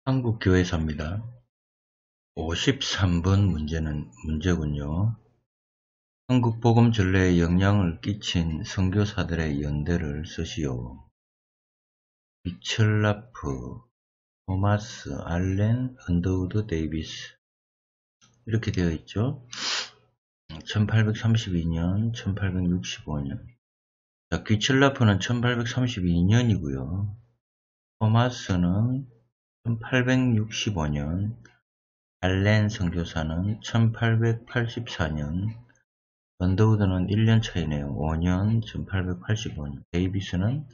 한국교회사입니다. 53번 문제군요. 한국복음 전례에 영향을 끼친 선교사들의 연대를 쓰시오. 비철라프, 토마스, 알렌, 언더우드, 데이비스 이렇게 되어 있죠. 1832년, 1865년. 자, 귀철라프는 1832년이고요. 토마스는 1865년, 알렌 선교사는 1884년, 언더우드는 1년 차이네요. 5년, 1885년. 데이비스는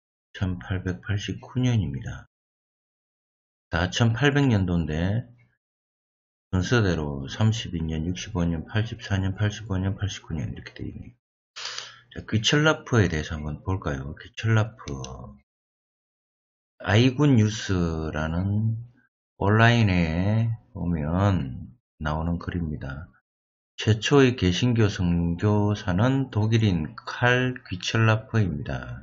1889년입니다. 다 1800년도인데, 순서대로 32년, 65년, 84년, 85년, 89년 이렇게 되어 있네요. 자, 귀철라프에 대해서 한번 볼까요? 귀철라프. 아이군 뉴스라는 온라인에 보면 나오는 글입니다. 최초의 개신교 선교사는 독일인 칼 귀철라프입니다.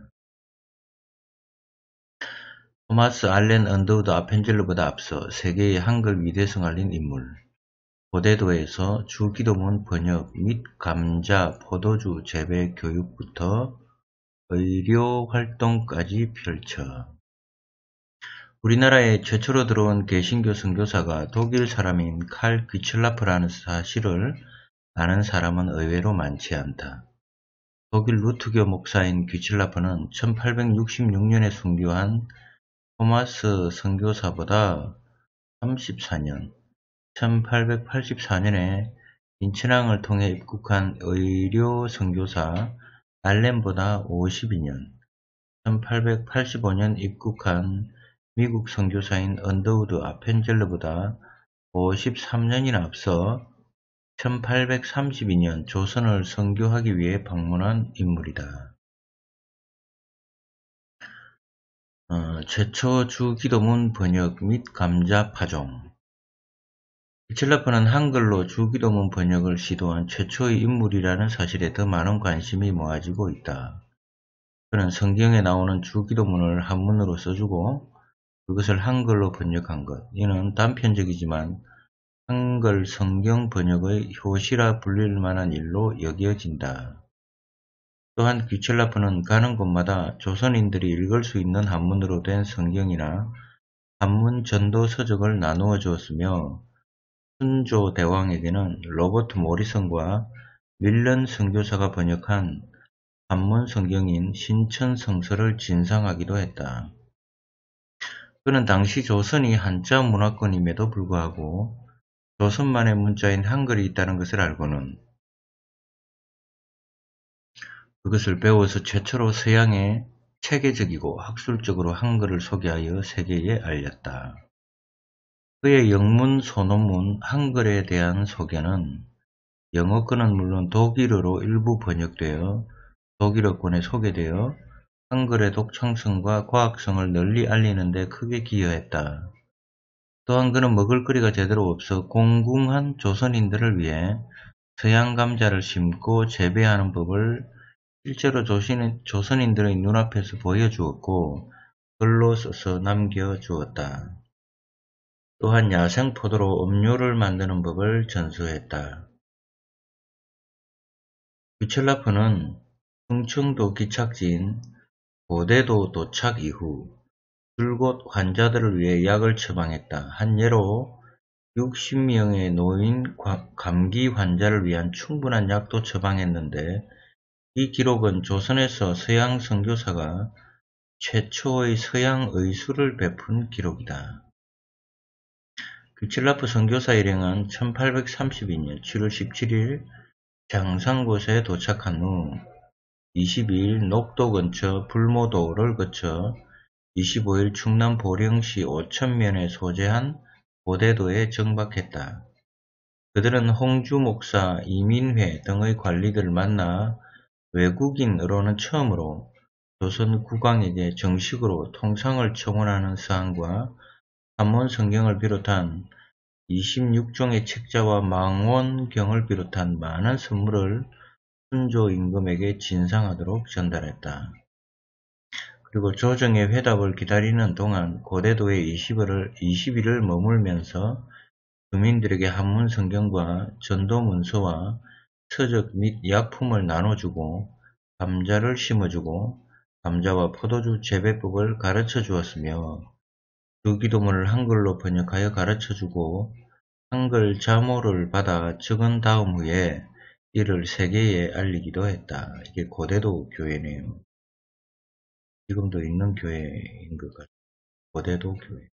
토마스 알렌 언더우드 아펜젤러보다 앞서 세계의 한글 위대성을 알린 인물. 고대도에서 주기도문 번역 및 감자, 포도주 재배 교육부터 의료 활동까지 펼쳐 우리나라에 최초로 들어온 개신교 선교사가 독일 사람인 칼 귀철라프라는 사실을 아는 사람은 의외로 많지 않다. 독일 루트교 목사인 귀철라프는 1866년에 순교한 토마스 선교사보다 34년, 1884년에 인천항을 통해 입국한 의료 선교사 알렌보다 52년, 1885년 입국한 미국 선교사인 언더우드 아펜젤러보다 53년이나 앞서 1832년 조선을 선교하기 위해 방문한 인물이다. 최초 주기도문 번역 및 감자 파종. 귀철라프는 한글로 주기도문 번역을 시도한 최초의 인물이라는 사실에 더 많은 관심이 모아지고 있다. 그는 성경에 나오는 주기도문을 한문으로 써주고 그것을 한글로 번역한 것. 이는 단편적이지만 한글 성경 번역의 효시라 불릴 만한 일로 여겨진다. 또한 귀철라프는 가는 곳마다 조선인들이 읽을 수 있는 한문으로 된 성경이나 한문 전도 서적을 나누어 주었으며 순조 대왕에게는 로버트 모리슨과 밀런 선교사가 번역한 한문 성경인 신천성서를 진상하기도 했다. 그는 당시 조선이 한자 문화권임에도 불구하고 조선만의 문자인 한글이 있다는 것을 알고는 그것을 배워서 최초로 서양에 체계적이고 학술적으로 한글을 소개하여 세계에 알렸다. 그의 영문 소논문 한글에 대한 소개는 영어권은 물론 독일어로 일부 번역되어 독일어권에 소개되어 한글의 독창성과 과학성을 널리 알리는 데 크게 기여했다. 또한 그는 먹을거리가 제대로 없어 공궁한 조선인들을 위해 서양 감자를 심고 재배하는 법을 실제로 조선인들의 눈앞에서 보여주었고 글로 써서 남겨주었다. 또한 야생 포도로 음료를 만드는 법을 전수했다. 귀철라프는 충청도 기착지인 고대도 도착 이후 줄곧 환자들을 위해 약을 처방했다. 한 예로 60명의 노인 감기 환자를 위한 충분한 약도 처방했는데 이 기록은 조선에서 서양 선교사가 최초의 서양 의술을 베푼 기록이다. 귀철라프 선교사 일행은 1832년 7월 17일 장상곳에 도착한 후 22일 녹도 근처 불모도를 거쳐 25일 충남 보령시 오천면에 소재한 고대도에 정박했다. 그들은 홍주 목사 이민회 등의 관리들을 만나 외국인으로는 처음으로 조선 국왕에게 정식으로 통상을 청원하는 사항과 한문 성경을 비롯한 26종의 책자와 망원경을 비롯한 많은 선물을 순조 임금에게 진상하도록 전달했다. 그리고 조정의 회답을 기다리는 동안 고대도에 20일을 머물면서 주민들에게 한문 성경과 전도 문서와 서적 및 약품을 나눠주고 감자를 심어주고 감자와 포도주 재배법을 가르쳐 주었으며 주기도문을 한글로 번역하여 가르쳐주고 한글 자모를 받아 적은 다음 후에 이를 세계에 알리기도 했다. 이게 고대도 교회네요. 지금도 있는 교회인 것 같아요. 고대도 교회.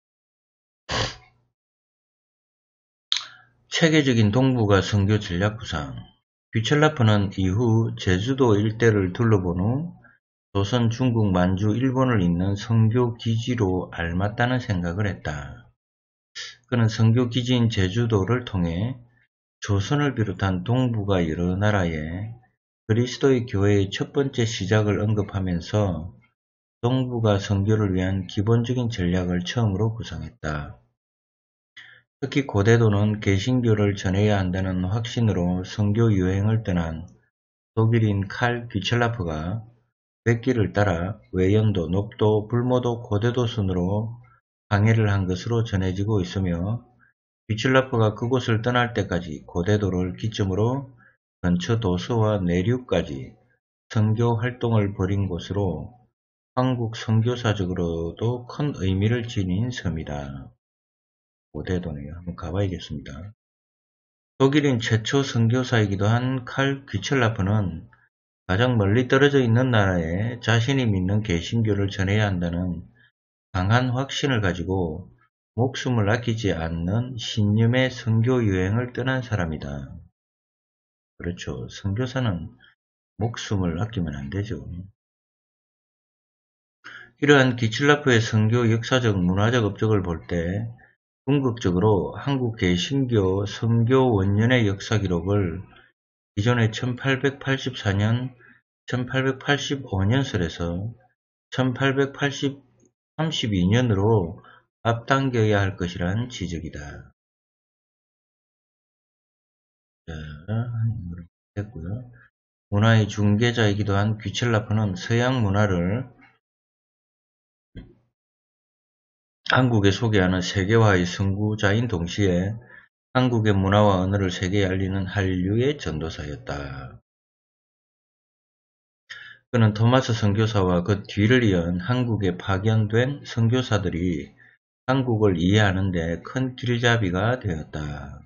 체계적인 동북아 선교 전략 구상. 귀철라프는 이후 제주도 일대를 둘러본 후 조선, 중국, 만주, 일본을 잇는 선교 기지로 알맞다는 생각을 했다. 그는 선교 기지인 제주도를 통해 조선을 비롯한 동북아 여러 나라에 그리스도의 교회의 첫 번째 시작을 언급하면서 동북아 선교를 위한 기본적인 전략을 처음으로 구상했다. 특히 고대도는 개신교를 전해야 한다는 확신으로 선교 유행을 떠난 독일인 칼 귀철라프가 백기를 따라 외연도, 녹도, 불모도, 고대도 순으로 항해를 한 것으로 전해지고 있으며 귀철라프가 그곳을 떠날 때까지 고대도를 기점으로 근처 도서와 내륙까지 선교 활동을 벌인 곳으로 한국 선교사적으로도 큰 의미를 지닌 섬이다. 고대도네요. 한번 가봐야겠습니다. 독일인 최초 선교사이기도 한 칼 귀철라프는 가장 멀리 떨어져 있는 나라에 자신이 믿는 개신교를 전해야 한다는 강한 확신을 가지고 목숨을 아끼지 않는 신념의 선교 유행을 떠난 사람이다. 그렇죠. 선교사는 목숨을 아끼면 안 되죠. 이러한 귀철라프의 선교 역사적 문화적 업적을 볼 때 궁극적으로 한국 개신교 선교 원년의 역사 기록을 기존의 1884년, 1885년설에서 1832년으로 앞당겨야 할 것이란 지적이다. 자, 됐고요. 문화의 중개자이기도 한 귀철라프는 서양 문화를 한국에 소개하는 세계화의 선구자인 동시에 한국의 문화와 언어를 세계에 알리는 한류의 전도사였다. 그는 토마스 선교사와 그 뒤를 이은 한국에 파견된 선교사들이 한국을 이해하는 데 큰 길잡이가 되었다.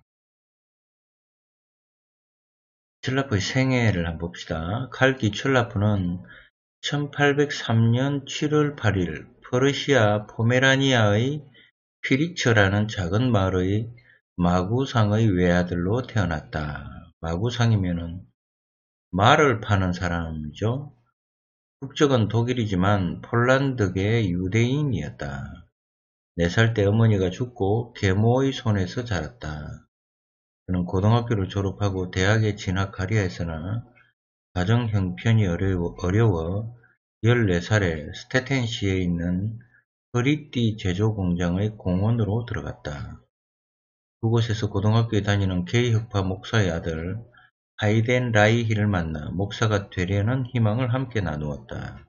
귀철라프의 생애를 한번 봅시다. 칼 귀철라프는 1803년 7월 8일 퍼르시아 포메라니아의 피리처라는 작은 마을의 마구상의 외아들로 태어났다. 마구상이면은 말을 파는 사람이죠. 국적은 독일이지만 폴란드계 유대인이었다. 4살 때 어머니가 죽고 계모의 손에서 자랐다. 그는 고등학교를 졸업하고 대학에 진학하려 했으나 가정 형편이 어려워 14살에 스테텐시에 있는 허리띠 제조 공장의 공원으로 들어갔다. 그곳에서 고등학교에 다니는 게이흑파 목사의 아들 하이덴 라이히를 만나 목사가 되려는 희망을 함께 나누었다.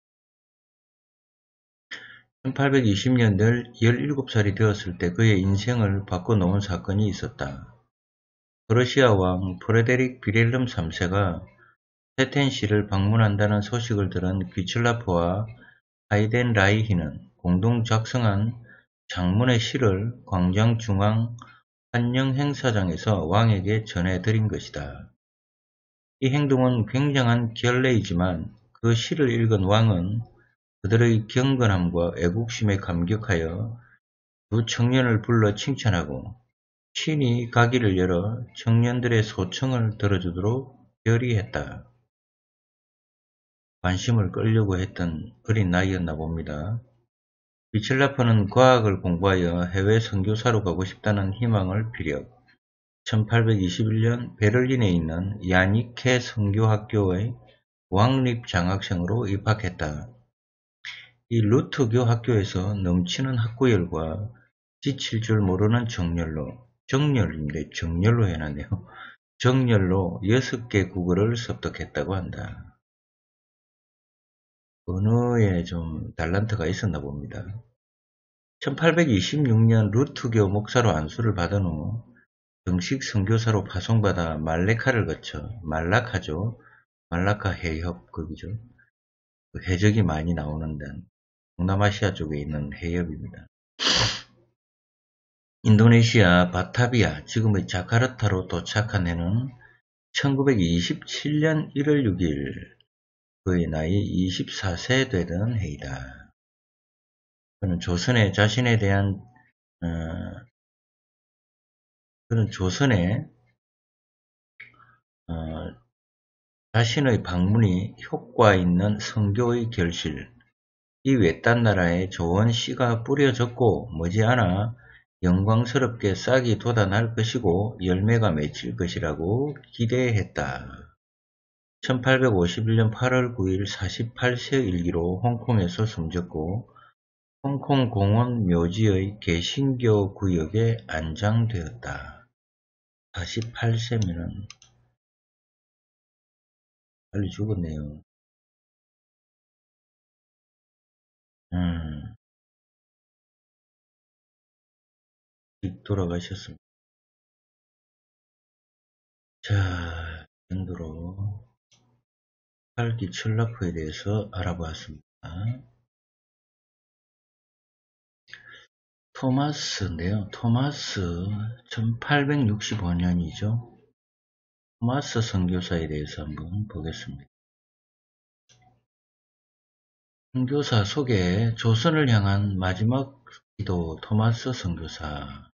1820년들 17살이 되었을 때 그의 인생을 바꿔놓은 사건이 있었다. 러시아 왕 프레데릭 비렐름 3세가 스테텐시를 방문한다는 소식을 들은 귀철라프와 하이덴 라이히는 공동 작성한 장문의 시를 광장 중앙 환영 행사장에서 왕에게 전해드린 것이다. 이 행동은 굉장한 결례이지만 그 시를 읽은 왕은 그들의 경건함과 애국심에 감격하여 두 청년을 불러 칭찬하고 친히 가기를 열어 청년들의 소청을 들어주도록 결의했다. 관심을 끌려고 했던 어린 나이였나 봅니다. 귀철라프는 과학을 공부하여 해외 선교사로 가고 싶다는 희망을 피력 1821년 베를린에 있는 야니케 선교학교의 왕립 장학생으로 입학했다. 이 루트교 학교에서 넘치는 학구열과 지칠 줄 모르는 정열로 해놨네요. 정열로 6개 국어를 습득했다고 한다. 언어에 좀 달란트가 있었나 봅니다. 1826년 루트교 목사로 안수를 받은 후 정식 선교사로 파송받아 말레카를 거쳐 말라카죠. 말라카 해협급이죠. 그 해적이 많이 나오는 데는 동남아시아 쪽에 있는 해협입니다. 인도네시아 바타비아, 지금의 자카르타로 도착한 해는 1927년 1월 6일, 그의 나이 24세 되던 해이다. 그는 조선에 자신에 대한 그는 조선에 자신의 방문이 효과 있는 선교의 결실, 이 외딴 나라에 좋은 씨가 뿌려졌고 머지않아 영광스럽게 싹이 돋아날 것이고 열매가 맺힐 것이라고 기대했다. 1851년 8월 9일 48세 일기로 홍콩에서 숨졌고 홍콩 공원 묘지의 개신교 구역에 안장되었다. 48세면은 빨리 죽었네요. 돌아가셨습니다. 자, 정도로 팔기 철라프에 대해서 알아보았습니다. 토마스인데요. 토마스 1865년이죠. 토마스 선교사에 대해서 한번 보겠습니다. 선교사 소개, 조선을 향한 마지막 기도 토마스 선교사.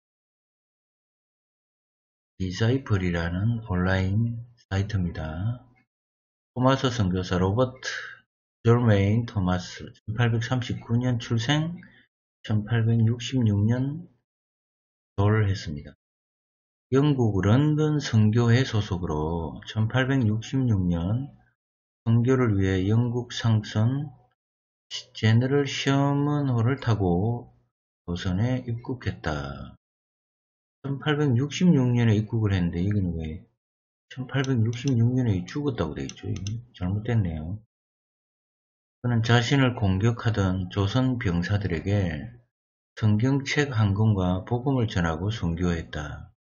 디사이플이라는 온라인 사이트입니다. 토마스 선교사 로버트 졸메인 토마스 1839년 출생, 1866년 졸했습니다. 영국 런던 선교회 소속으로 1866년 선교를 위해 영국 상선 제너럴 셔먼호를 타고 조선에 입국했다. 1866년에 입국을 했는데 이건 왜 1866년에 죽었다고 되어 있죠. 잘못됐네요. 그는 자신을 공격하던 조선 병사들에게 성경책 한 권과 복음을 전하고 선교했다.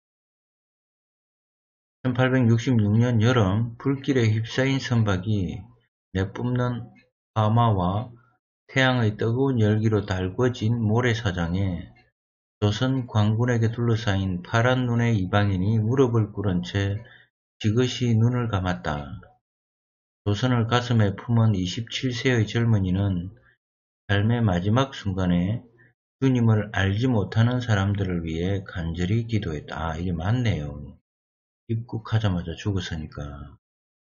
1866년 여름 불길에 휩싸인 선박이 내뿜는 하마와 태양의 뜨거운 열기로 달궈진 모래사장에 조선 광군에게 둘러싸인 파란 눈의 이방인이 무릎을 꿇은 채 지그시 눈을 감았다. 조선을 가슴에 품은 27세의 젊은이는 삶의 마지막 순간에 주님을 알지 못하는 사람들을 위해 간절히 기도했다. 이게 맞네요. 입국하자마자 죽었으니까.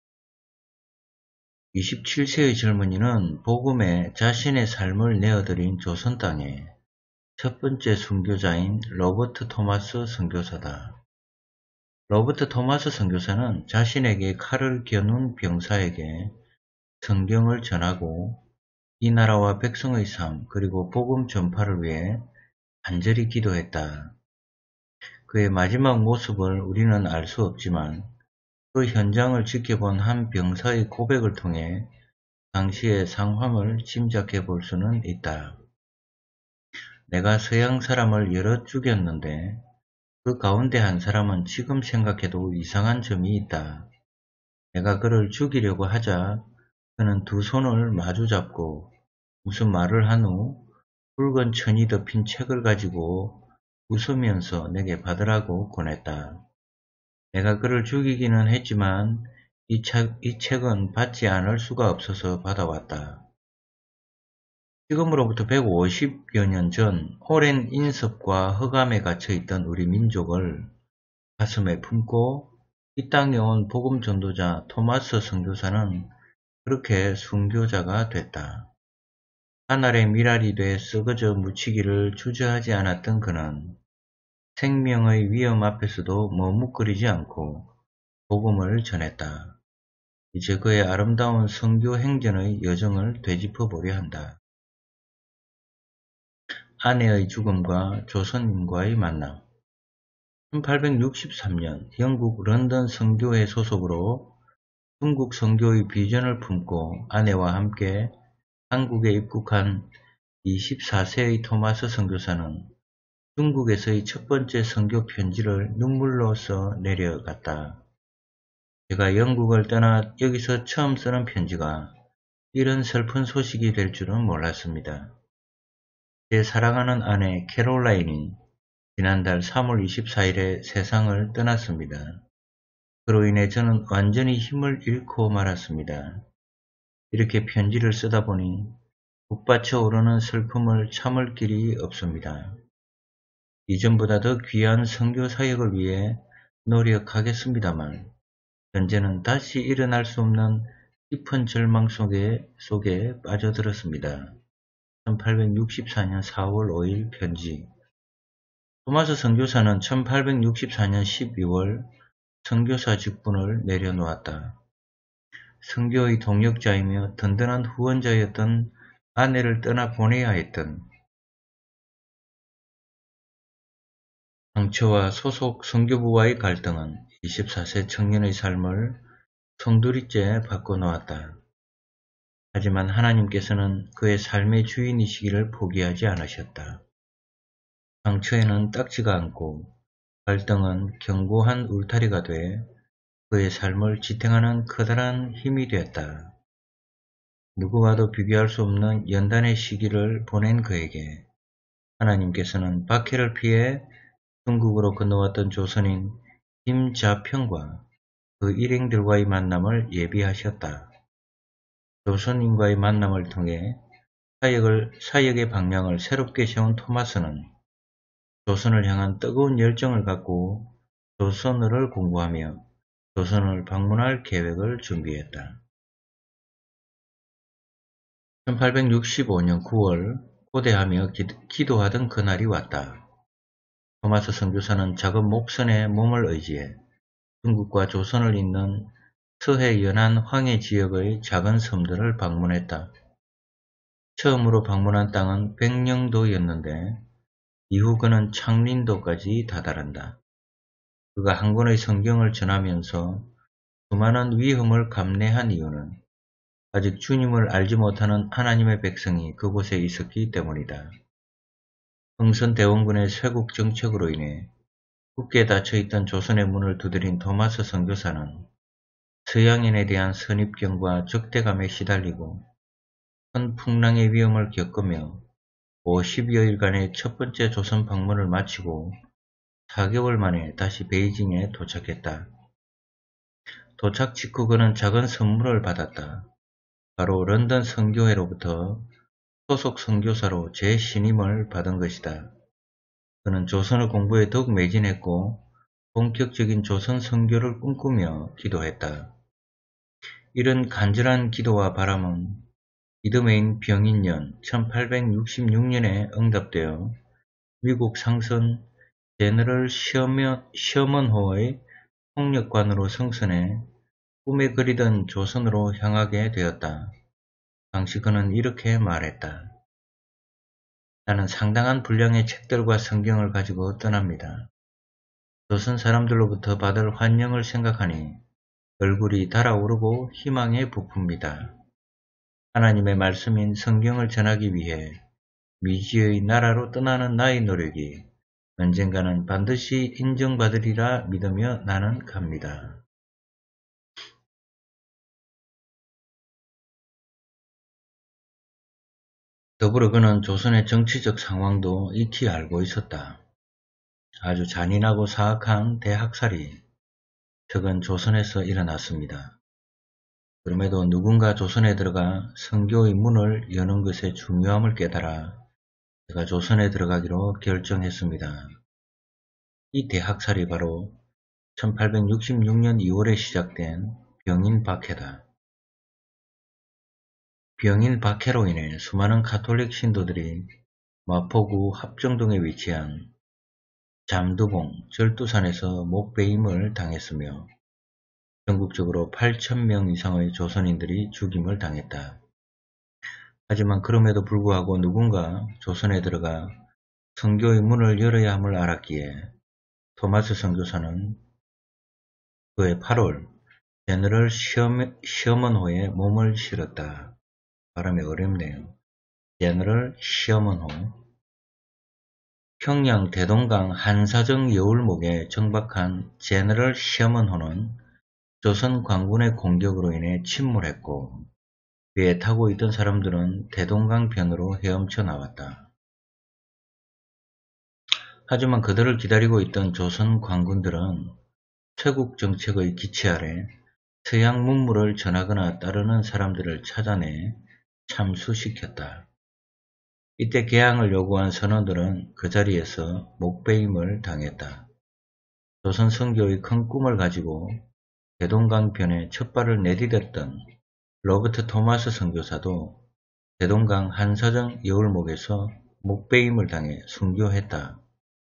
27세의 젊은이는 복음에 자신의 삶을 내어드린 조선 땅에 첫 번째 선교자인 로버트 토마스 선교사다. 로버트 토마스 선교사는 자신에게 칼을 겨눈 병사에게 성경을 전하고 이 나라와 백성의 삶 그리고 복음 전파를 위해 간절히 기도했다. 그의 마지막 모습을 우리는 알 수 없지만 그 현장을 지켜본 한 병사의 고백을 통해 당시의 상황을 짐작해 볼 수는 있다. 내가 서양 사람을 여럿 죽였는데 그 가운데 한 사람은 지금 생각해도 이상한 점이 있다. 내가 그를 죽이려고 하자 그는 두 손을 마주 잡고 무슨 말을 한 후 붉은 천이 덮인 책을 가지고 웃으면서 내게 받으라고 권했다. 내가 그를 죽이기는 했지만 이 책은 받지 않을 수가 없어서 받아왔다. 지금으로부터 150여 년 전 오랜 인습과 흑암에 갇혀있던 우리 민족을 가슴에 품고 이 땅에 온 복음 전도자 토마스 선교사는 그렇게 순교자가 됐다. 하늘의 미랄이 돼 썩어져 묻히기를 주저하지 않았던 그는 생명의 위험 앞에서도 머뭇거리지 않고 복음을 전했다. 이제 그의 아름다운 선교 행전의 여정을 되짚어 보려 한다. 아내의 죽음과 조선인과의 만남. 1863년 영국 런던 선교회 소속으로 중국 선교의 비전을 품고 아내와 함께 한국에 입국한 24세의 토마스 선교사는 중국에서의 첫 번째 선교 편지를 눈물로 써 내려갔다. 제가 영국을 떠나 여기서 처음 쓰는 편지가 이런 슬픈 소식이 될 줄은 몰랐습니다. 제 사랑하는 아내 캐롤라인이 지난달 3월 24일에 세상을 떠났습니다. 그로 인해 저는 완전히 힘을 잃고 말았습니다. 이렇게 편지를 쓰다 보니 북받쳐 오르는 슬픔을 참을 길이 없습니다. 이전보다 더 귀한 선교 사역을 위해 노력하겠습니다만 현재는 다시 일어날 수 없는 깊은 절망 속에 빠져들었습니다. 1864년 4월 5일 편지. 토마스 선교사는 1864년 12월 선교사 직분을 내려놓았다. 선교의 동역자이며 든든한 후원자였던 아내를 떠나보내야 했던 당처와 소속 선교부와의 갈등은 24세 청년의 삶을 송두리째 바꿔놓았다. 하지만 하나님께서는 그의 삶의 주인이시기를 포기하지 않으셨다. 상처에는 딱지가 않고 갈등은 견고한 울타리가 돼 그의 삶을 지탱하는 커다란 힘이 되었다. 누구와도 비교할 수 없는 연단의 시기를 보낸 그에게 하나님께서는 박해를 피해 중국으로 건너왔던 조선인 김자평과 그 일행들과의 만남을 예비하셨다. 조선인과의 만남을 통해 사역의 방향을 새롭게 세운 토마스는 조선을 향한 뜨거운 열정을 갖고 조선어를 공부하며 조선을 방문할 계획을 준비했다. 1865년 9월 고대하며 기도하던 그날이 왔다. 토마스 선교사는 작은 목선에 몸을 의지해 중국과 조선을 잇는 서해 연안 황해 지역의 작은 섬들을 방문했다. 처음으로 방문한 땅은 백령도였는데 이후 그는 창린도까지 다다른다. 그가 한 권의 성경을 전하면서 수많은 위험을 감내한 이유는 아직 주님을 알지 못하는 하나님의 백성이 그곳에 있었기 때문이다. 흥선대원군의 쇄국 정책으로 인해 굳게 닫혀있던 조선의 문을 두드린 토마스 선교사는 서양인에 대한 선입견과 적대감에 시달리고 큰 풍랑의 위험을 겪으며 50여일간의 첫 번째 조선 방문을 마치고 4개월 만에 다시 베이징에 도착했다. 도착 직후 그는 작은 선물을 받았다. 바로 런던 선교회로부터 소속 선교사로 재신임을 받은 것이다. 그는 조선어 공부에 더욱 매진했고 본격적인 조선 선교를 꿈꾸며 기도했다. 이런 간절한 기도와 바람은 이듬해인 병인년 1866년에 응답되어 미국 상선 제너럴 셔먼호의 통역관으로 승선해 꿈에 그리던 조선으로 향하게 되었다. 당시 그는 이렇게 말했다. 나는 상당한 분량의 책들과 성경을 가지고 떠납니다. 조선 사람들로부터 받을 환영을 생각하니 얼굴이 달아오르고 희망에 부풉니다. 하나님의 말씀인 성경을 전하기 위해 미지의 나라로 떠나는 나의 노력이 언젠가는 반드시 인정받으리라 믿으며 나는 갑니다. 더불어 그는 조선의 정치적 상황도 익히 알고 있었다. 아주 잔인하고 사악한 대학살이 최근 조선에서 일어났습니다. 그럼에도 누군가 조선에 들어가 선교의 문을 여는 것의 중요함을 깨달아 제가 조선에 들어가기로 결정했습니다. 이 대학살이 바로 1866년 2월에 시작된 병인 박해다. 병인 박해로 인해 수많은 가톨릭 신도들이 마포구 합정동에 위치한 잠두봉 절두산에서 목베임을 당했으며 전국적으로 8,000명 이상의 조선인들이 죽임을 당했다. 하지만 그럼에도 불구하고 누군가 조선에 들어가 선교의 문을 열어야 함을 알았기에 토마스 선교사는 그해 8월 제너럴 셔먼호에 몸을 실었다. 발음이 어렵네요. 제너럴 시어먼호 평양 대동강 한사정 여울목에 정박한 제너럴 시어먼호는 조선 관군의 공격으로 인해 침몰했고 배에 타고 있던 사람들은 대동강 변으로 헤엄쳐 나왔다. 하지만 그들을 기다리고 있던 조선 관군들은 퇴국 정책의 기치 아래 서양 문물을 전하거나 따르는 사람들을 찾아내 참수시켰다. 이때 개항을 요구한 선원들은 그 자리에서 목베임을 당했다. 조선 선교의 큰 꿈을 가지고 대동강변에 첫 발을 내디뎠던 로버트 토마스 선교사도 대동강 한사정 여울목에서 목베임을 당해 순교했다.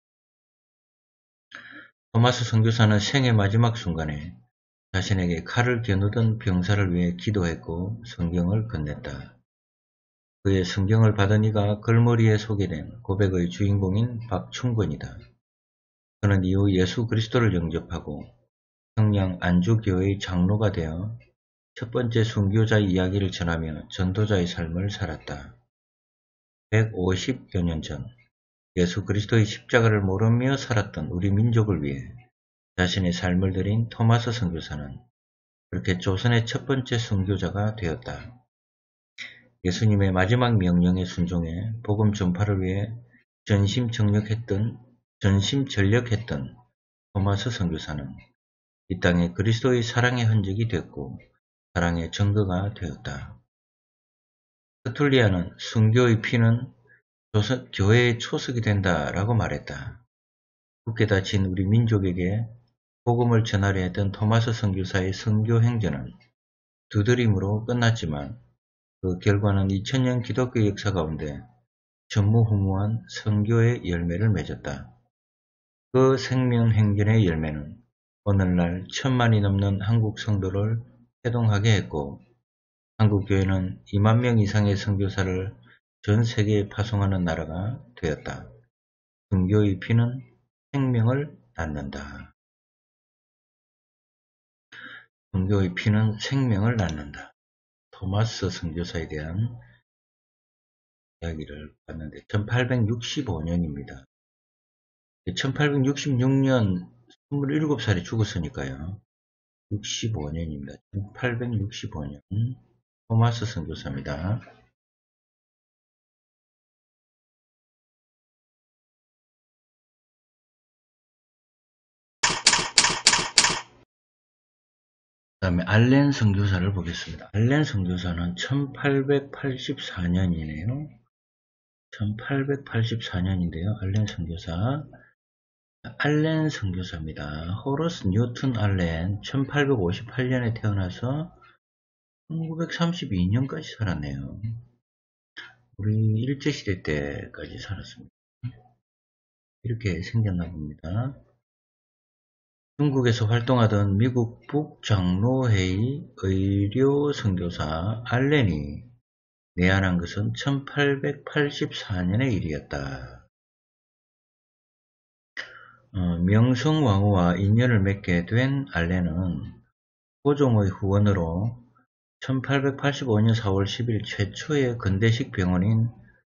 토마스 선교사는 생의 마지막 순간에 자신에게 칼을 겨누던 병사를 위해 기도했고 성경을 건넸다. 그의 성경을 받은 이가 글머리에 소개된 고백의 주인공인 박충권이다. 그는 이후 예수 그리스도를 영접하고 평양 안주교회의 장로가 되어 첫 번째 순교자의 이야기를 전하며 전도자의 삶을 살았다. 150여 년 전 예수 그리스도의 십자가를 모르며 살았던 우리 민족을 위해 자신의 삶을 드린 토마스 선교사는 그렇게 조선의 첫 번째 순교자가 되었다. 예수님의 마지막 명령에 순종해 복음 전파를 위해 전심전력했던 토마스 선교사는 이 땅에 그리스도의 사랑의 흔적이 됐고 사랑의 증거가 되었다. 터툴리아는 순교의 피는 교회의 초석이 된다라고 말했다. 굳게 닫힌 우리 민족에게 복음을 전하려 했던 토마스 선교사의 선교 행전은 두드림으로 끝났지만 그 결과는 2000년 기독교 역사 가운데 전무후무한 선교의 열매를 맺었다. 그 생명 행전의 열매는 오늘날 1000만이 넘는 한국 성도를 해동하게 했고 한국 교회는 2만 명 이상의 선교사를 전 세계에 파송하는 나라가 되었다. 선교의 피는 생명을 낳는다. 선교의 피는 생명을 낳는다. 토마스 선교사에 대한 이야기를 봤는데 1865년입니다. 1866년 27살에 죽었으니까요. 65년입니다. 1865년 토마스 선교사입니다. 그 다음에 알렌 선교사를 보겠습니다. 알렌 선교사는 1884년이네요. 1884년인데요. 알렌 선교사입니다. 호러스 뉴턴 알렌 1858년에 태어나서 1932년까지 살았네요. 우리 일제시대 때까지 살았습니다. 이렇게 생겼나 봅니다. 중국에서 활동하던 미국 북장로회의 의료 선교사 알렌이 내한한 것은 1884년의 일이었다. 명성왕후와 인연을 맺게 된 알렌은 고종의 후원으로 1885년 4월 10일 최초의 근대식 병원인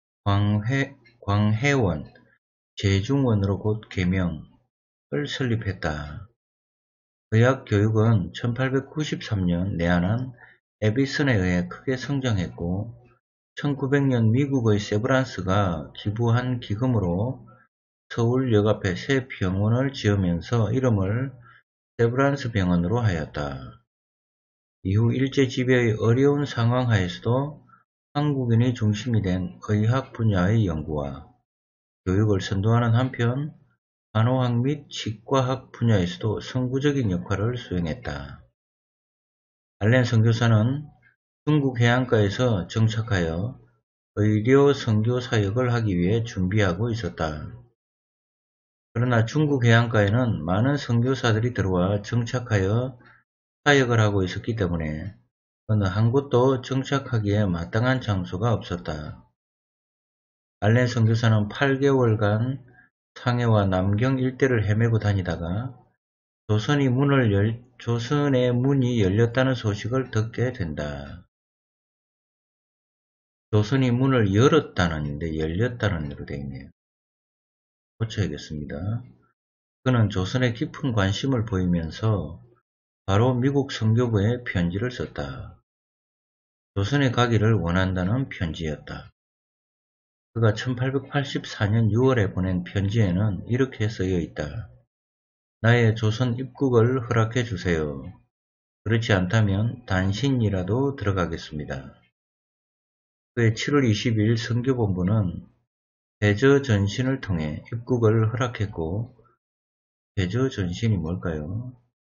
광해원 제중원으로 곧 개명을 설립했다. 의학 교육은 1893년 내한한 에비슨에 의해 크게 성장했고 1900년 미국의 세브란스가 기부한 기금으로 서울역 앞에 새 병원을 지으면서 이름을 세브란스 병원으로 하였다. 이후 일제 지배의 어려운 상황 하에서도 한국인이 중심이 된 의학 분야의 연구와 교육을 선도하는 한편 간호학 및 치과학 분야에서도 선구적인 역할을 수행했다. 알렌 선교사는 중국 해안가에서 정착하여 의료 선교 사역을 하기 위해 준비하고 있었다. 그러나 중국 해안가에는 많은 선교사들이 들어와 정착하여 사역을 하고 있었기 때문에 어느 한 곳도 정착하기에 마땅한 장소가 없었다. 알렌 선교사는 8개월간 상해와 남경 일대를 헤매고 다니다가 조선의 문이 열렸다는 소식을 듣게 된다. 조선이 문을 열었다는데 열렸다는 으로 되어 있네요. 고쳐야겠습니다. 그는 조선에 깊은 관심을 보이면서 바로 미국 선교부에 편지를 썼다. 조선에 가기를 원한다는 편지였다. 그가 1884년 6월에 보낸 편지에는 이렇게 쓰여 있다. 나의 조선 입국을 허락해 주세요. 그렇지 않다면 단신이라도 들어가겠습니다. 그의 7월 22일 선교본부는 대저전신을 통해 입국을 허락했고, 대저전신이 뭘까요?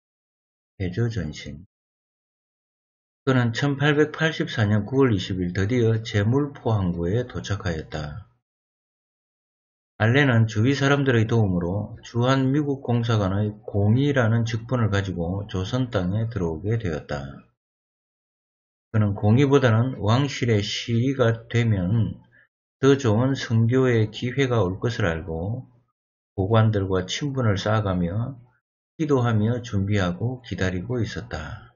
대저전신. 그는 1884년 9월 20일 드디어 제물포 항구에 도착하였다. 알렌은 주위 사람들의 도움으로 주한 미국 공사관의 공이라는 직분을 가지고 조선 땅에 들어오게 되었다. 그는 공이보다는 왕실의 시위가 되면 더 좋은 선교의 기회가 올 것을 알고 고관들과 친분을 쌓아가며 기도하며 준비하고 기다리고 있었다.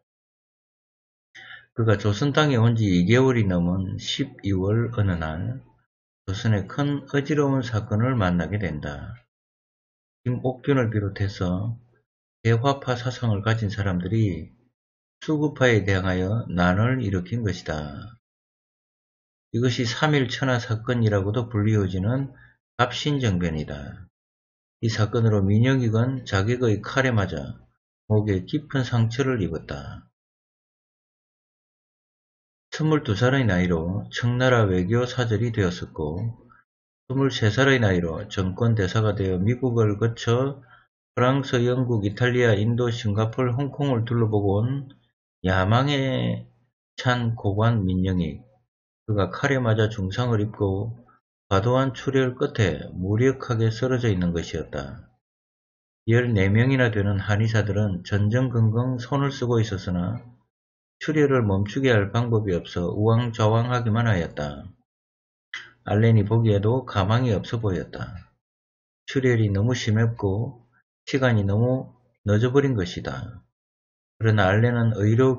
그가 조선 땅에 온 지 2개월이 넘은 12월 어느 날 조선에 큰 어지러운 사건을 만나게 된다. 김옥균을 비롯해서 대화파 사상을 가진 사람들이 수구파에 대항하여 난을 일으킨 것이다. 이것이 3.1 천하 사건이라고도 불리워지는 갑신정변이다. 이 사건으로 민영익은 자객의 칼에 맞아 목에 깊은 상처를 입었다. 22살의 나이로 청나라 외교 사절이 되었었고 23살의 나이로 정권대사가 되어 미국을 거쳐 프랑스, 영국, 이탈리아, 인도, 싱가포르, 홍콩을 둘러보고 온 야망에 찬 고관 민영익. 그가 칼에 맞아 중상을 입고 과도한 출혈 끝에 무력하게 쓰러져 있는 것이었다. 14명이나 되는 한의사들은 전전긍긍 손을 쓰고 있었으나 출혈을 멈추게 할 방법이 없어 우왕좌왕하기만 하였다. 알렌이 보기에도 가망이 없어 보였다. 출혈이 너무 심했고 시간이 너무 늦어버린 것이다. 그러나 알렌은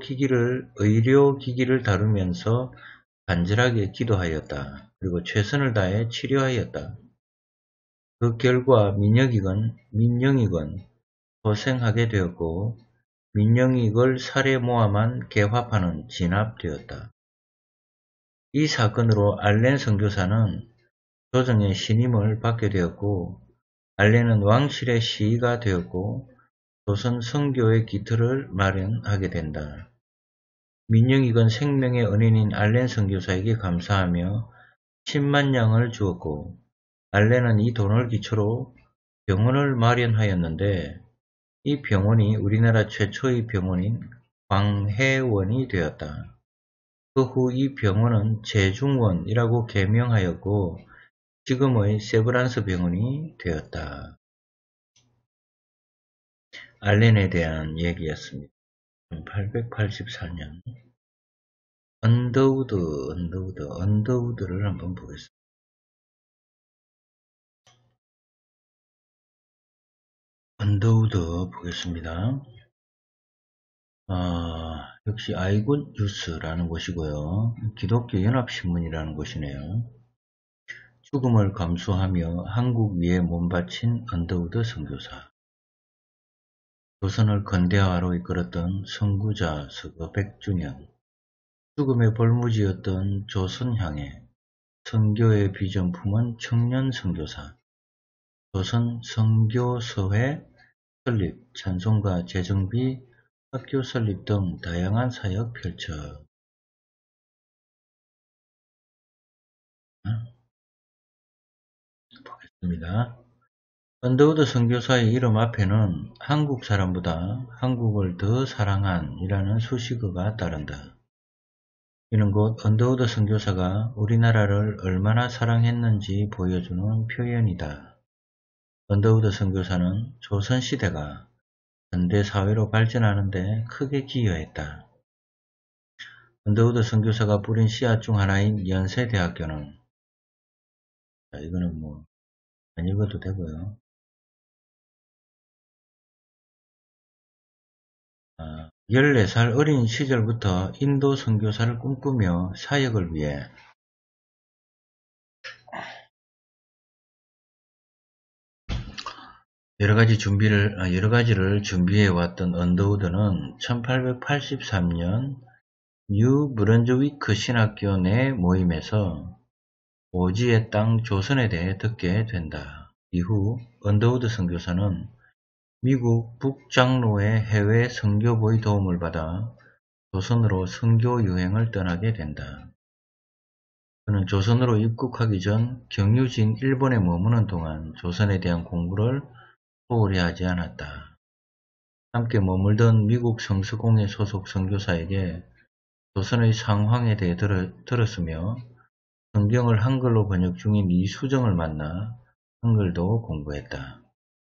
의료기기를 다루면서 간절하게 기도하였다. 그리고 최선을 다해 치료하였다. 그 결과 민영익은 고생하게 되었고 민영익을 살해 모함한 개화파는 진압되었다. 이 사건으로 알렌 선교사는 조정의 신임을 받게 되었고 알렌은 왕실의 시위가 되었고 조선 선교의 기틀을 마련하게 된다. 민영익은 생명의 은인인 알렌 선교사에게 감사하며 10만 양을 주었고 알렌은 이 돈을 기초로 병원을 마련하였는데 이 병원이 우리나라 최초의 병원인 광해원이 되었다. 그 후 이 병원은 제중원이라고 개명하였고 지금의 세브란스 병원이 되었다. 알렌에 대한 얘기였습니다. 1884년 언더우드를 한번 보겠습니다. 언더우드 보겠습니다. 역시 아이굿 뉴스라는 곳이고요. 기독교 연합신문이라는 곳이네요. 죽음을 감수하며 한국 위에 몸바친 언더우드 선교사. 조선을 근대화로 이끌었던 선구자 서거 100주년. 죽음의 볼무지였던 조선향에 선교의 비전 품은 청년 선교사. 조선 선교서회 설립, 찬송가 재정비, 학교 설립 등 다양한 사역 펼쳐 보겠습니다. 언더우드 선교사의 이름 앞에는 한국 사람보다 한국을 더 사랑한 이라는 수식어가 따른다. 이는 곧 언더우드 선교사가 우리나라를 얼마나 사랑했는지 보여주는 표현이다. 언더우드 선교사는 조선시대가 현대사회로 발전하는 데 크게 기여했다. 언더우드 선교사가 뿌린 씨앗 중 하나인 연세대학교는 이거는 뭐 안 읽어도 되고요. 14살 어린 시절부터 인도 선교사를 꿈꾸며 사역을 위해 여러 가지를 준비해 왔던 언더우드는 1883년 뉴 브런즈위크 신학교 내 모임에서 오지의 땅 조선에 대해 듣게 된다. 이후 언더우드 선교사는 미국 북장로의 해외 선교부의 도움을 받아 조선으로 선교 유행을 떠나게 된다. 그는 조선으로 입국하기 전 경유진 일본에 머무는 동안 조선에 대한 공부를 소홀히 하지 않았다. 함께 머물던 미국 성서공회 소속 선교사에게 조선의 상황에 대해 들었으며 성경을 한글로 번역 중인 이수정을 만나 한글도 공부했다.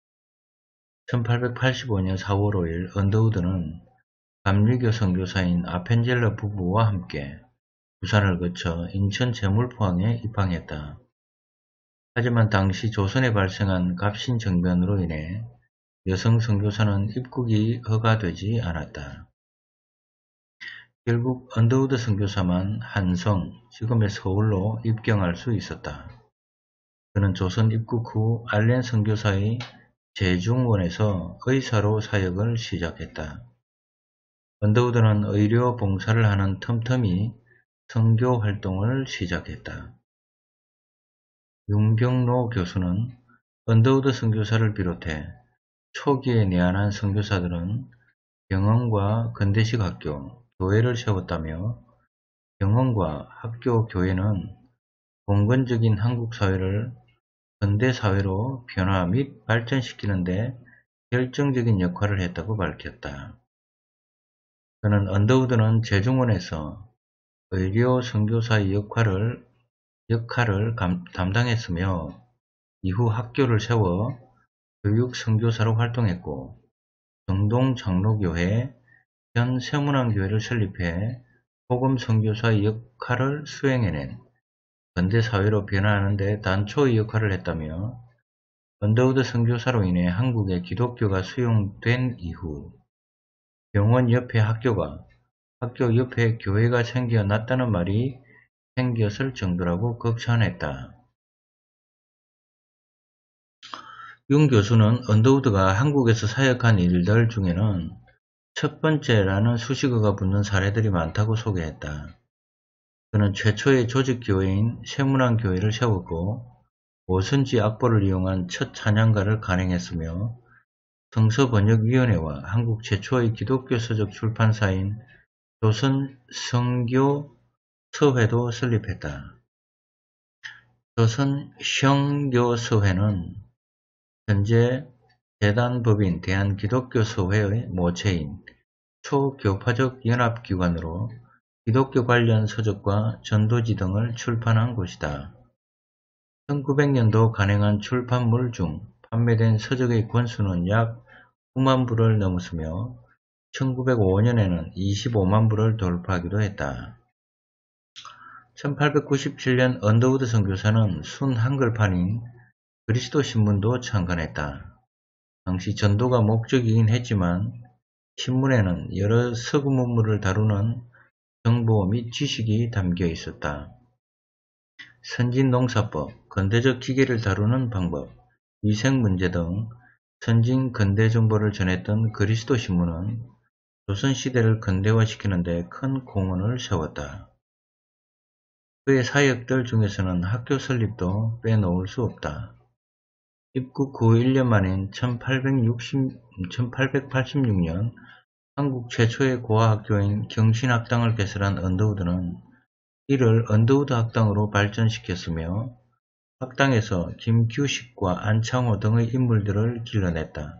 1885년 4월 5일 언더우드는 감리교 선교사인 아펜젤러 부부와 함께 부산을 거쳐 인천 제물포항에 입항했다. 하지만 당시 조선에 발생한 갑신정변으로 인해 여성 선교사는 입국이 허가되지 않았다. 결국 언더우드 선교사만 한성, 지금의 서울로 입경할 수 있었다. 그는 조선 입국 후 알렌 선교사의 제중원에서 의사로 사역을 시작했다. 언더우드는 의료 봉사를 하는 틈틈이 선교 활동을 시작했다. 윤경로 교수는 언더우드 선교사를 비롯해 초기에 내한한 선교사들은 병원과 근대식 학교, 교회를 세웠다며 병원과 학교, 교회는 봉건적인 한국 사회를 근대 사회로 변화 및 발전시키는 데 결정적인 역할을 했다고 밝혔다. 그는 언더우드는 제중원에서 의료 선교사의 역할을 담당했으며 이후 학교를 세워 교육 선교사로 활동했고 정동 장로교회, 현 세문안교회를 설립해 복음 선교사의 역할을 수행해낸 근대사회로 변화하는 데 단초의 역할을 했다며 언더우드 선교사로 인해 한국에 기독교가 수용된 이후 병원 옆에 학교가 학교 옆에 교회가 생겨났다는 말이 생겼을 정도라고 극찬했다. 윤 교수는 언더우드가 한국에서 사역한 일들 중에는 첫 번째라는 수식어가 붙는 사례들이 많다고 소개했다. 그는 최초의 조직교회인 세문안교회를 세웠고 오선지 악보를 이용한 첫 찬양가를 간행했으며 성서번역위원회와 한국 최초의 기독교 서적 출판사인 조선성교서회도 설립했다. 조선성교서회는 현재 재단법인 대한기독교서회의 모체인 초교파적 연합기관으로 기독교 관련 서적과 전도지 등을 출판한 곳이다. 1900년도 간행한 출판물 중 판매된 서적의 권수는 약 9만 부를 넘었으며 1905년에는 25만 부를 돌파하기도 했다. 1897년 언더우드 선교사는 순 한글판인 그리스도신문도 창간했다. 당시 전도가 목적이긴 했지만 신문에는 여러 서구 문물을 다루는 정보 및 지식이 담겨 있었다. 선진농사법, 근대적 기계를 다루는 방법, 위생문제 등 선진 근대 정보를 전했던 그리스도신문은 조선시대를 근대화시키는 데 큰 공헌을 세웠다. 그의 사역들 중에서는 학교 설립도 빼놓을 수 없다. 입국 후 1년 만인 1886년 한국 최초의 고아학교인 경신학당을 개설한 언더우드는 이를 언더우드 학당으로 발전시켰으며 학당에서 김규식과 안창호 등의 인물들을 길러냈다.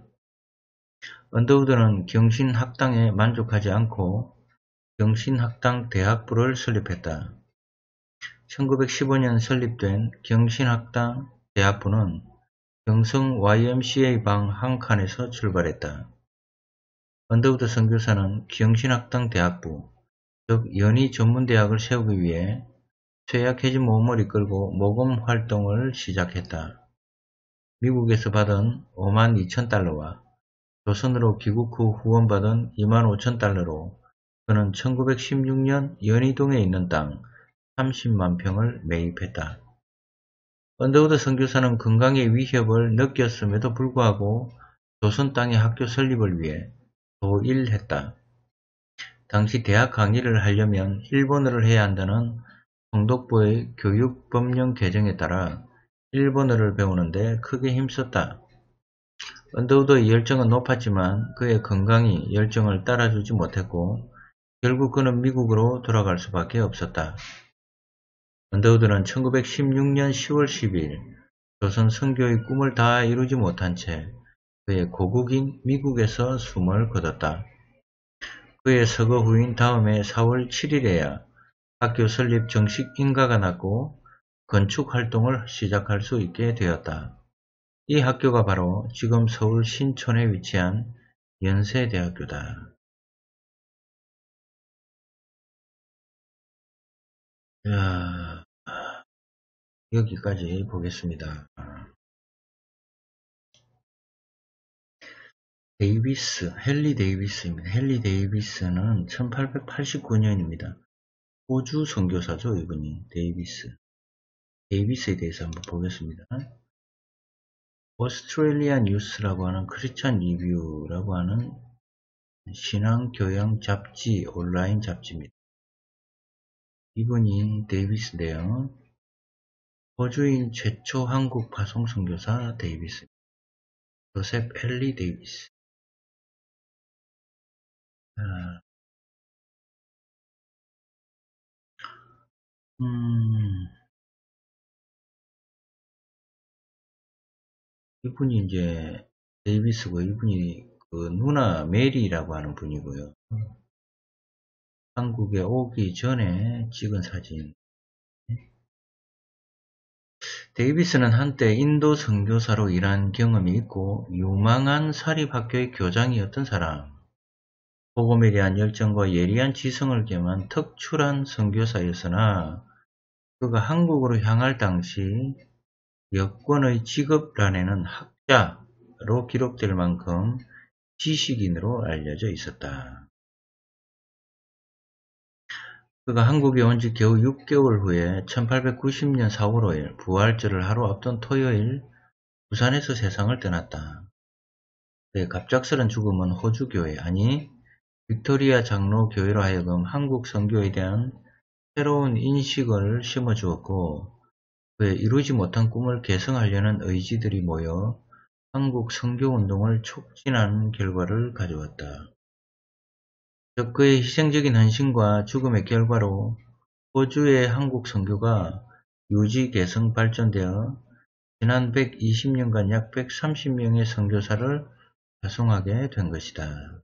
언더우드는 경신학당에 만족하지 않고 경신학당 대학부를 설립했다. 1915년 설립된 경신학당 대학부는 경성 YMCA 방 한 칸에서 출발했다. 언더우드 선교사는 경신학당 대학부, 즉 연희전문대학을 세우기 위해 쇠약해진 몸을 이끌고 모금 활동을 시작했다. 미국에서 받은 52,000달러와 조선으로 귀국 후 후원받은 25,000달러로 그는 1916년 연희동에 있는 땅 30만 평을 매입했다. 언더우드 선교사는 건강의 위협을 느꼈음에도 불구하고 조선 땅의 학교 설립을 위해 도일했다. 당시 대학 강의를 하려면 일본어를 해야 한다는 총독부의 교육법령 개정에 따라 일본어를 배우는데 크게 힘썼다. 언더우드의 열정은 높았지만 그의 건강이 열정을 따라주지 못했고 결국 그는 미국으로 돌아갈 수밖에 없었다. 언더우드는 1916년 10월 10일 조선 선교의 꿈을 다 이루지 못한 채 그의 고국인 미국에서 숨을 거뒀다. 그의 서거 후인 다음해 4월 7일에야 학교 설립 정식 인가가 났고 건축 활동을 시작할 수 있게 되었다. 이 학교가 바로 지금 서울 신촌에 위치한 연세대학교다. 자, 여기까지 보겠습니다. 데이비스, 헨리 데이비스입니다. 헨리 데이비스는 1889년입니다. 호주 선교사죠, 이분이. 데이비스. 데이비스에 대해서 한번 보겠습니다. 오스트레일리안 뉴스라고 하는 크리스천 리뷰라고 하는 신앙교양 잡지, 온라인 잡지입니다. 이분이 데이비스인데요. 호주인 최초 한국 파송 선교사 데이비스. 조셉 헨리 데이비스. 이분이 이제 데이비스고 이분이 그 누나 메리라고 하는 분이고요. 한국에 오기 전에 찍은 사진. 데이비스는 한때 인도 선교사로 일한 경험이 있고 유망한 사립학교의 교장이었던 사람. 복음에 대한 열정과 예리한 지성을 겸한 특출한 선교사였으나 그가 한국으로 향할 당시 여권의 직업란에는 학자로 기록될 만큼 지식인으로 알려져 있었다. 그가 한국에 온 지 겨우 6개월 후에 1890년 4월 5일 부활절을 하루 앞둔 토요일 부산에서 세상을 떠났다. 그의 갑작스런 죽음은 호주교회 아니 빅토리아 장로교회로 하여금 한국 선교에 대한 새로운 인식을 심어주었고 그의 이루지 못한 꿈을 계승하려는 의지들이 모여 한국 선교운동을 촉진하는 결과를 가져왔다. 즉 그의 희생적인 헌신과 죽음의 결과로 호주의 한국 선교가 유지 개성 발전되어 지난 120년간 약 130명의 선교사를 파송하게 된 것이다.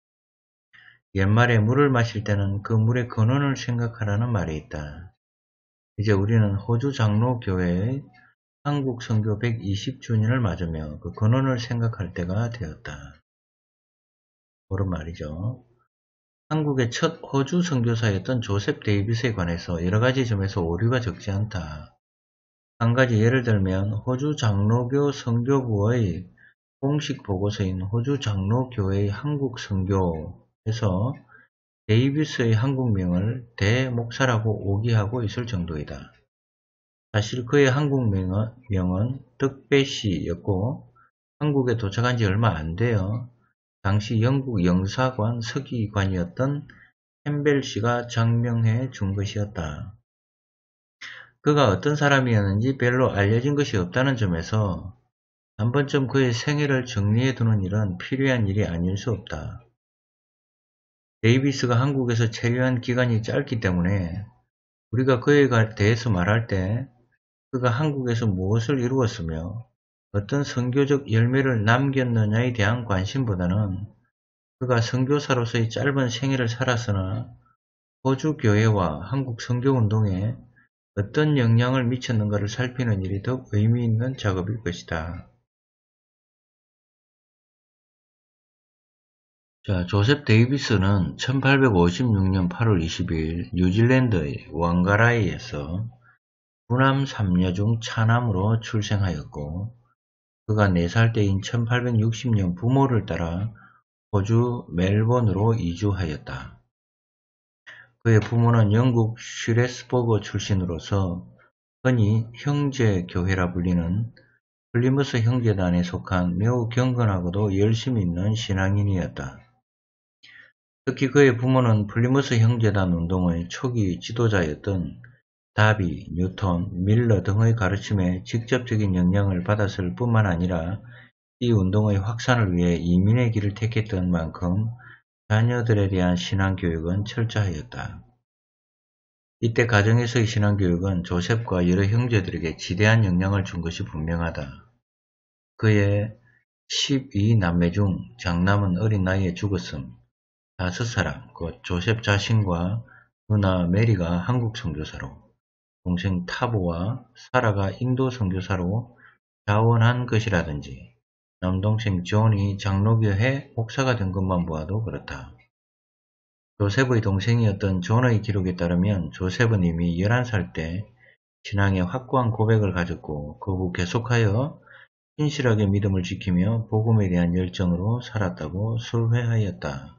옛말에 물을 마실 때는 그 물의 근원을 생각하라는 말이 있다. 이제 우리는 호주 장로교회의 한국 선교 120주년을 맞으며 그 근원을 생각할 때가 되었다. 옳은 말이죠. 한국의 첫 호주 선교사였던 조셉 데이비스에 관해서 여러가지 점에서 오류가 적지 않다. 한 가지 예를 들면 호주 장로교 선교부의 공식 보고서인 호주 장로교회의 한국 선교에서 데이비스의 한국명을 대목사라고 오기하고 있을 정도이다. 사실 그의 한국명은 득배씨였고 한국에 도착한 지 얼마 안 되어 당시 영국 영사관 서기관이었던 캠벨씨가 장명해 준 것이었다. 그가 어떤 사람이었는지 별로 알려진 것이 없다는 점에서 한 번쯤 그의 생애를 정리해 두는 일은 필요한 일이 아닐 수 없다. 데이비스가 한국에서 체류한 기간이 짧기 때문에 우리가 그에 대해서 말할 때 그가 한국에서 무엇을 이루었으며 어떤 선교적 열매를 남겼느냐에 대한 관심보다는 그가 선교사로서의 짧은 생애를 살았으나 호주 교회와 한국 선교운동에 어떤 영향을 미쳤는가를 살피는 일이 더 의미 있는 작업일 것이다. 자, 조셉 데이비스는 1856년 8월 20일 뉴질랜드의 왕가라이에서 부남 3녀 중 차남으로 출생하였고 그가 4살 때인 1860년 부모를 따라 호주 멜번으로 이주하였다. 그의 부모는 영국 슈레스버그 출신으로서 흔히 형제교회라 불리는 플리머스 형제단에 속한 매우 경건하고도 열심히 있는 신앙인이었다. 특히 그의 부모는 플리머스 형제단 운동의 초기 지도자였던 다비, 뉴턴, 밀러 등의 가르침에 직접적인 영향을 받았을 뿐만 아니라 이 운동의 확산을 위해 이민의 길을 택했던 만큼 자녀들에 대한 신앙교육은 철저하였다. 이때 가정에서의 신앙교육은 조셉과 여러 형제들에게 지대한 영향을 준 것이 분명하다. 그의 12남매 중 장남은 어린 나이에 죽었음. 5사람, 곧 조셉 자신과 누나 메리가 한국 선교사로, 동생 타보와 사라가 인도 선교사로 자원한 것이라든지 남동생 존이 장로교회 목사가 된 것만 보아도 그렇다. 조셉의 동생이었던 존의 기록에 따르면 조셉은 이미 11살 때 신앙의 확고한 고백을 가졌고 그 후 계속하여 신실하게 믿음을 지키며 복음에 대한 열정으로 살았다고 술회하였다.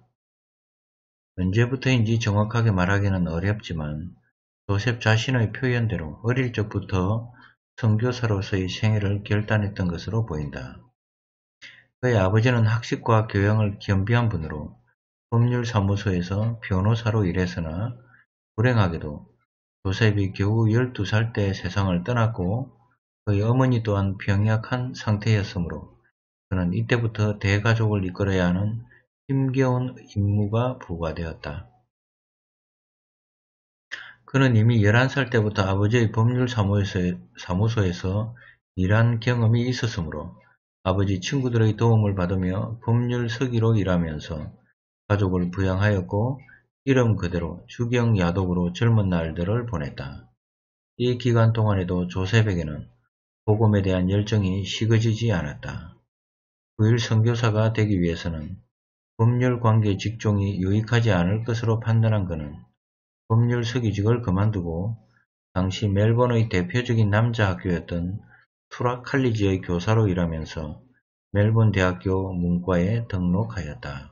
언제부터인지 정확하게 말하기는 어렵지만 조셉 자신의 표현대로 어릴 적부터 선교사로서의 생애를 결단했던 것으로 보인다. 그의 아버지는 학식과 교양을 겸비한 분으로 법률사무소에서 변호사로 일했으나 불행하게도 조셉이 겨우 12살 때 세상을 떠났고 그의 어머니 또한 병약한 상태였으므로 그는 이때부터 대가족을 이끌어야 하는 힘겨운 임무가 부과되었다. 그는 이미 11살 때부터 아버지의 법률사무소에서 일한 경험이 있었으므로 아버지 친구들의 도움을 받으며 법률 서기로 일하면서 가족을 부양하였고 이름 그대로 주경야독으로 젊은 날들을 보냈다. 이 기간 동안에도 조셉에게는 복음에 대한 열정이 식어지지 않았다. 부일 선교사가 되기 위해서는 법률관계 직종이 유익하지 않을 것으로 판단한 그는 법률 서기직을 그만두고 당시 멜번의 대표적인 남자 학교였던 투락 칼리지의 교사로 일하면서 멜번 대학교 문과에 등록하였다.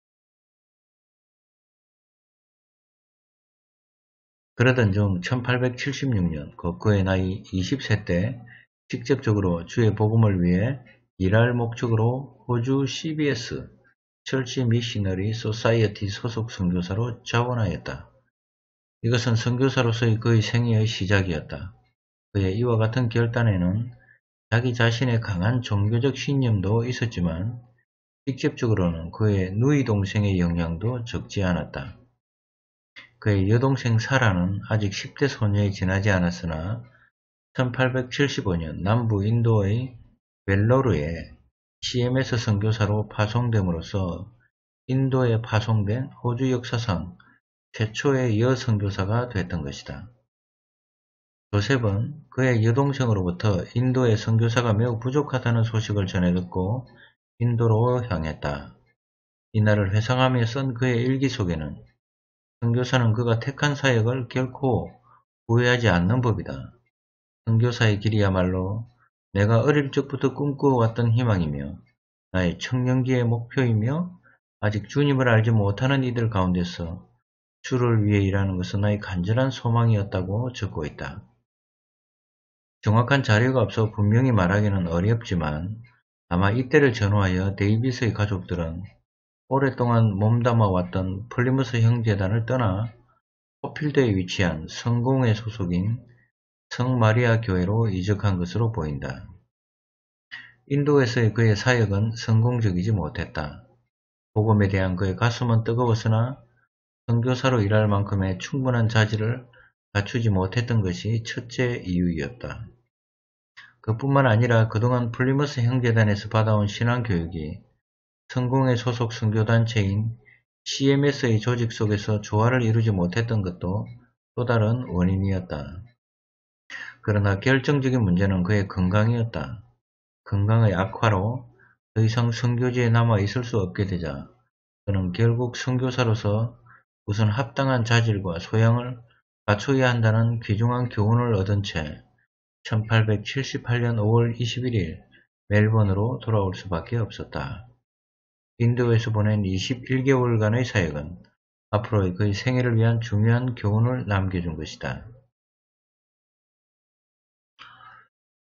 그러던 중 1876년 그의 나이 20세 때 직접적으로 주의 복음을 위해 일할 목적으로 호주 CBS 철치 미시너리 소사이어티 소속 선교사로 자원하였다. 이것은 선교사로서의 그의 생애의 시작이었다. 그의 이와 같은 결단에는 자기 자신의 강한 종교적 신념도 있었지만 직접적으로는 그의 누이 동생의 영향도 적지 않았다. 그의 여동생 사라는 아직 10대 소녀에 지나지 않았으나 1875년 남부 인도의 벨로르에 CMS 선교사로 파송됨으로써 인도에 파송된 호주 역사상 최초의 여선교사가 됐던 것이다. 조셉은 그의 여동생으로부터 인도의 선교사가 매우 부족하다는 소식을 전해 듣고 인도로 향했다. 이날을 회상하며 쓴 그의 일기 속에는 선교사는 그가 택한 사역을 결코 후회하지 않는 법이다. 선교사의 길이야말로 내가 어릴 적부터 꿈꾸어왔던 희망이며 나의 청년기의 목표이며 아직 주님을 알지 못하는 이들 가운데서 주를 위해 일하는 것은 나의 간절한 소망이었다고 적고 있다. 정확한 자료가 없어 분명히 말하기는 어렵지만 아마 이때를 전후하여 데이비스의 가족들은 오랫동안 몸담아왔던 플리머스 형제단을 떠나 호필드에 위치한 성공회 소속인 성마리아 교회로 이적한 것으로 보인다. 인도에서의 그의 사역은 성공적이지 못했다. 복음에 대한 그의 가슴은 뜨거웠으나 선교사로 일할 만큼의 충분한 자질을 갖추지 못했던 것이 첫째 이유였다. 그뿐만 아니라 그동안 플리머스 형제단에서 받아온 신앙교육이 성공의 소속 선교단체인 CMS의 조직 속에서 조화를 이루지 못했던 것도 또 다른 원인이었다. 그러나 결정적인 문제는 그의 건강이었다. 건강의 악화로 더 이상 선교지에 남아 있을 수 없게 되자 그는 결국 선교사로서 우선 합당한 자질과 소양을 갖춰야 한다는 귀중한 교훈을 얻은 채 1878년 5월 21일 멜번으로 돌아올 수밖에 없었다. 인도에서 보낸 21개월간의 사역은 앞으로의 그의 생애를 위한 중요한 교훈을 남겨준 것이다.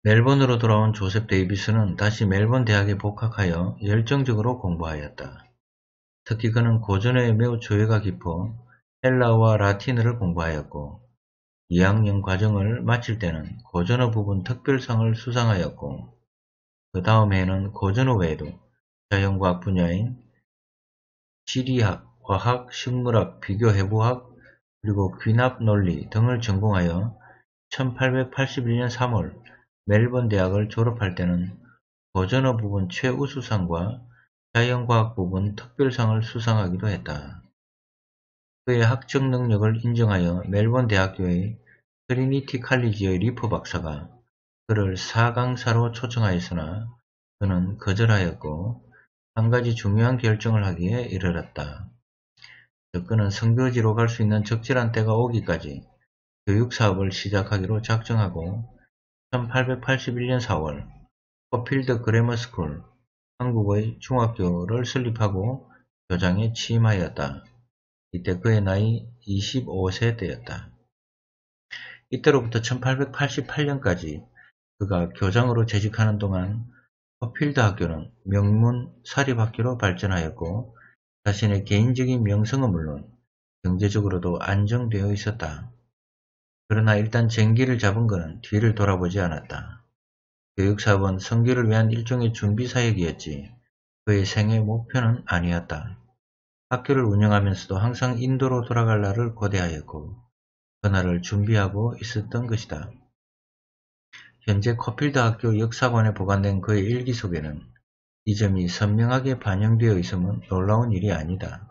멜번으로 돌아온 조셉 데이비스는 다시 멜번 대학에 복학하여 열정적으로 공부하였다. 특히 그는 고전에 매우 조예가 깊어 헬라어와 라틴어를 공부하였고 2학년 과정을 마칠 때는 고전어 부분 특별상을 수상하였고 그 다음 해에는 고전어 외에도 자연과학 분야인 지리학, 과학, 식물학, 비교해부학, 그리고 귀납 논리 등을 전공하여 1881년 3월 멜번 대학을 졸업할 때는 고전어 부분 최우수상과 자연과학 부분 특별상을 수상하기도 했다. 그의 학적 능력을 인정하여 멜번 대학교의 트리니티 칼리지의 리프 박사가 그를 사강사로 초청하였으나 그는 거절하였고 한 가지 중요한 결정을 하기에 이르렀다. 즉 그는 선교지로 갈 수 있는 적절한 때가 오기까지 교육사업을 시작하기로 작정하고 1881년 4월 허필드 그래머스쿨 한국의 중학교를 설립하고 교장에 취임하였다. 이때 그의 나이 25세 때였다. 이때로부터 1888년까지 그가 교장으로 재직하는 동안 허필드 학교는 명문 사립학교로 발전하였고 자신의 개인적인 명성은 물론 경제적으로도 안정되어 있었다. 그러나 일단 쟁기를 잡은 그는 뒤를 돌아보지 않았다. 교육사업은 선교를 위한 일종의 준비사역이었지 그의 생애 목표는 아니었다. 학교를 운영하면서도 항상 인도로 돌아갈 날을 고대하였고 그날을 준비하고 있었던 것이다. 현재 커필드 학교 역사관에 보관된 그의 일기 속에는 이 점이 선명하게 반영되어 있음은 놀라운 일이 아니다.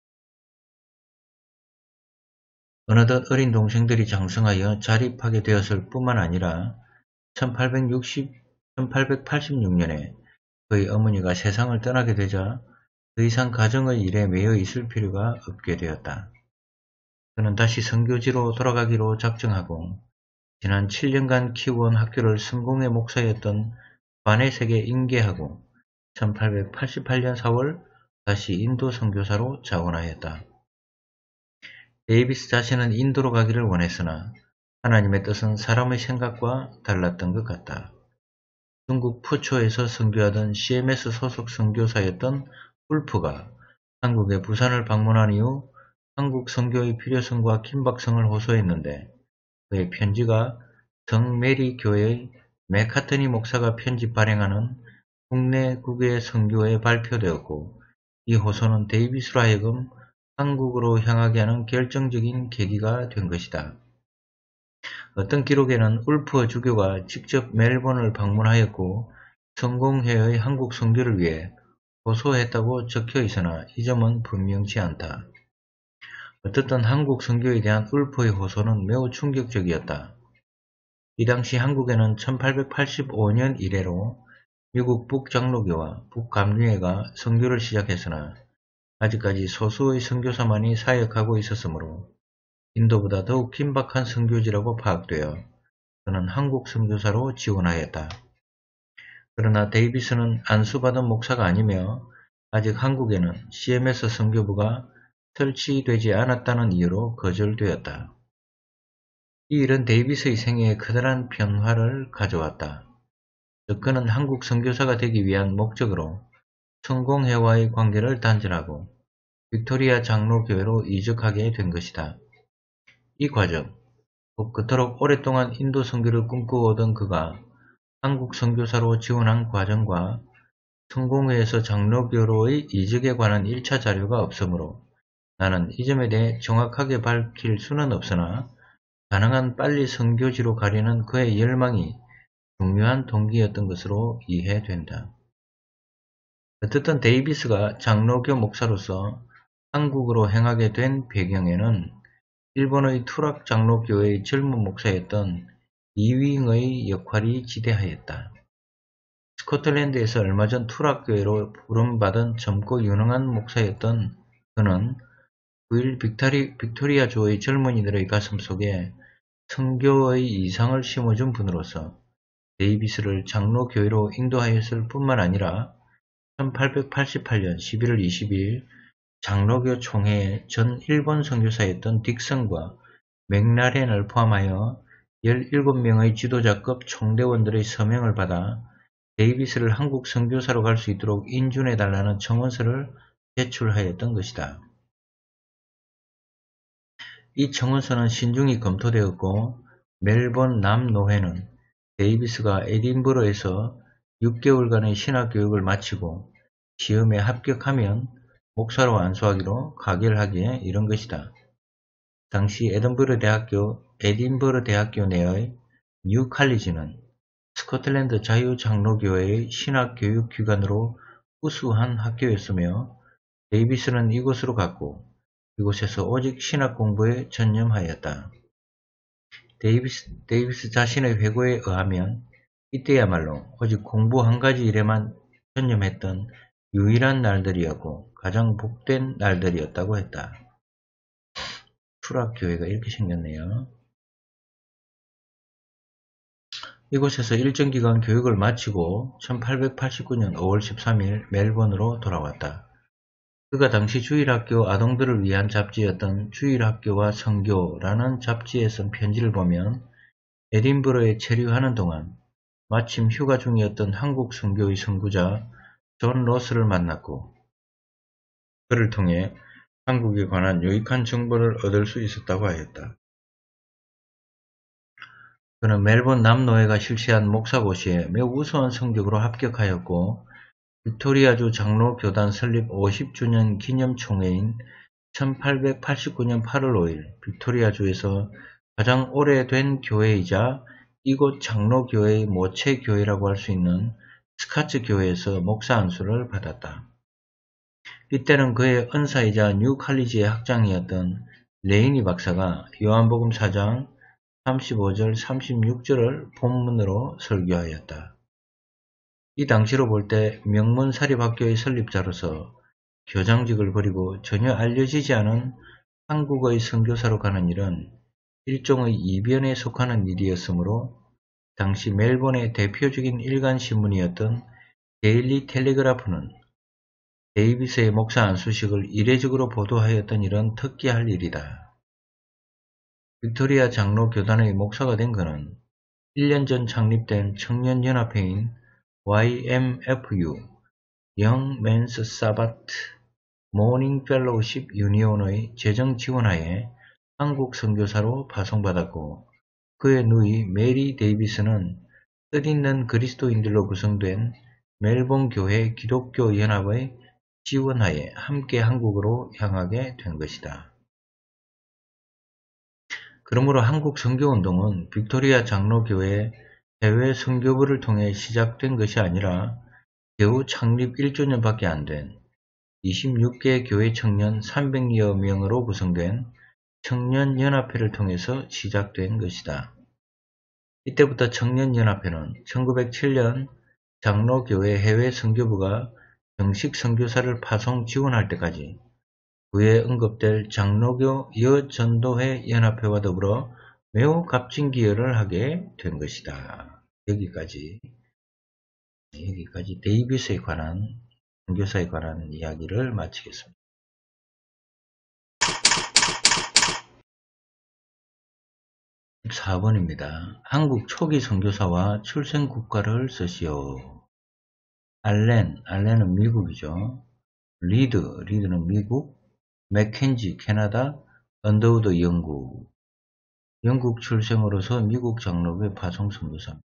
어느덧 어린 동생들이 장성하여 자립하게 되었을 뿐만 아니라 1886년에 그의 어머니가 세상을 떠나게 되자 더 이상 가정의 일에 매여 있을 필요가 없게 되었다. 그는 다시 선교지로 돌아가기로 작정하고 지난 7년간 키워온 학교를 성공의 목사였던 바넷에게 인계하고 1888년 4월 다시 인도 선교사로 자원하였다. 데이비스 자신은 인도로 가기를 원했으나 하나님의 뜻은 사람의 생각과 달랐던 것 같다. 중국 푸초에서 선교하던 CMS 소속 선교사였던 울프가 한국의 부산을 방문한 이후 한국 선교의 필요성과 긴박성을 호소했는데 그의 편지가 성 메리 교회의 맥카트니 목사가 편집 발행하는 국내 국외 선교에 발표되었고 이 호소는 데이비스로 하여금 한국으로 향하게 하는 결정적인 계기가 된 것이다. 어떤 기록에는 울프 주교가 직접 멜번을 방문하였고 성공회의 한국 선교를 위해 호소했다고 적혀 있으나 이 점은 분명치 않다. 어쨌든 한국 선교에 대한 울프의 호소는 매우 충격적이었다. 이 당시 한국에는 1885년 이래로 미국 북장로교와 북감리회가 선교를 시작했으나 아직까지 소수의 선교사만이 사역하고 있었으므로 인도보다 더욱 긴박한 선교지라고 파악되어 그는 한국 선교사로 지원하였다. 그러나 데이비스는 안수받은 목사가 아니며 아직 한국에는 CMS 선교부가 설치되지 않았다는 이유로 거절되었다. 이 일은 데이비스의 생애에 커다란 변화를 가져왔다. 즉 그는 한국 선교사가 되기 위한 목적으로 성공회와의 관계를 단절하고 빅토리아 장로교회로 이적하게 된 것이다. 이 과정, 그토록 오랫동안 인도 선교를 꿈꾸어오던 그가 한국 선교사로 지원한 과정과 성공회에서 장로교로의 이적에 관한 1차 자료가 없으므로 나는 이 점에 대해 정확하게 밝힐 수는 없으나 가능한 빨리 선교지로 가려는 그의 열망이 중요한 동기였던 것으로 이해된다. 어쨌든 데이비스가 장로교 목사로서 한국으로 행하게 된 배경에는 일본의 투락 장로교회의 젊은 목사였던 이윙의 역할이 지대하였다. 스코틀랜드에서 얼마 전 투락교회로 부름받은 젊고 유능한 목사였던 그는 9일 빅토리아주의 젊은이들의 가슴 속에 선교의 이상을 심어준 분으로서 데이비스를 장로교회로 인도하였을 뿐만 아니라 1888년 11월 22일 장로교 총회에 전 일본 선교사였던 딕슨과 맥라렌을 포함하여 17명의 지도자급 총대원들의 서명을 받아 데이비스를 한국 선교사로 갈 수 있도록 인준해달라는 청원서를 제출하였던 것이다. 이 청원서는 신중히 검토되었고 멜번 남노회는 데이비스가 에딘버러에서 6개월간의 신학교육을 마치고 시험에 합격하면 목사로 안수하기로 가결하기에 이른 것이다. 당시 에딘버러 대학교 내의 뉴 칼리지는 스코틀랜드 자유장로교회의 신학교육기관으로 우수한 학교였으며 데이비스는 이곳으로 갔고 이곳에서 오직 신학 공부에 전념하였다. 데이비스 자신의 회고에 의하면 이때야말로 오직 공부 한 가지 일에만 전념했던 유일한 날들이었고 가장 복된 날들이었다고 했다. 추락교회가 이렇게 생겼네요. 이곳에서 일정 기간 교육을 마치고 1889년 5월 13일 멜번으로 돌아왔다. 그가 당시 주일학교 아동들을 위한 잡지였던 주일학교와 선교라는 잡지에 쓴 편지를 보면 에딘버러에 체류하는 동안 마침 휴가 중이었던 한국 선교의 선구자 존 로스를 만났고 그를 통해 한국에 관한 유익한 정보를 얻을 수 있었다고 하였다. 그는 멜번 남노회가 실시한 목사고시에 매우 우수한 성적으로 합격하였고 빅토리아주 장로교단 설립 50주년 기념총회인 1889년 8월 5일 빅토리아주에서 가장 오래된 교회이자 이곳 장로교회의 모체교회라고 할 수 있는 스카츠 교회에서 목사 안수를 받았다. 이때는 그의 은사이자 뉴 칼리지의 학장이었던 레이니 박사가 요한복음 4장 35절 36절을 본문으로 설교하였다. 이 당시로 볼 때 명문사립학교의 설립자로서 교장직을 버리고 전혀 알려지지 않은 한국의 선교사로 가는 일은 일종의 이변에 속하는 일이었으므로 당시 멜번의 대표적인 일간 신문이었던 데일리 텔레그라프는 데이비스의 목사 안수식을 이례적으로 보도하였던 일은 특기할 일이다. 빅토리아 장로 교단의 목사가 된 그는 1년 전 창립된 청년연합회인 YMFU Young Men's Sabbath Morning Fellowship Union의 재정 지원하에 한국 선교사로 파송받았고 그의 누이 메리 데이비스는 뜻있는 그리스도인들로 구성된 멜번 교회 기독교 연합의 지원하에 함께 한국으로 향하게 된 것이다. 그러므로 한국 선교운동은 빅토리아 장로교회 해외 선교부를 통해 시작된 것이 아니라 겨우 창립 1주년밖에 안 된 26개 교회 청년 300여 명으로 구성된 청년연합회를 통해서 시작된 것이다. 이때부터 청년연합회는 1907년 장로교회 해외 선교부가 정식 선교사를 파송 지원할 때까지 후에 언급될 장로교 여전도회 연합회와 더불어 매우 값진 기여를 하게 된 것이다. 여기까지 데이비스에 관한 선교사에 관한 이야기를 마치겠습니다. 4번입니다. 한국 초기 선교사와 출생 국가를 쓰시오. 알렌은 미국이죠. 리드는 미국, 맥켄지 캐나다, 언더우드 영국 출생으로서 미국 장로교회 파송 선교사입니다.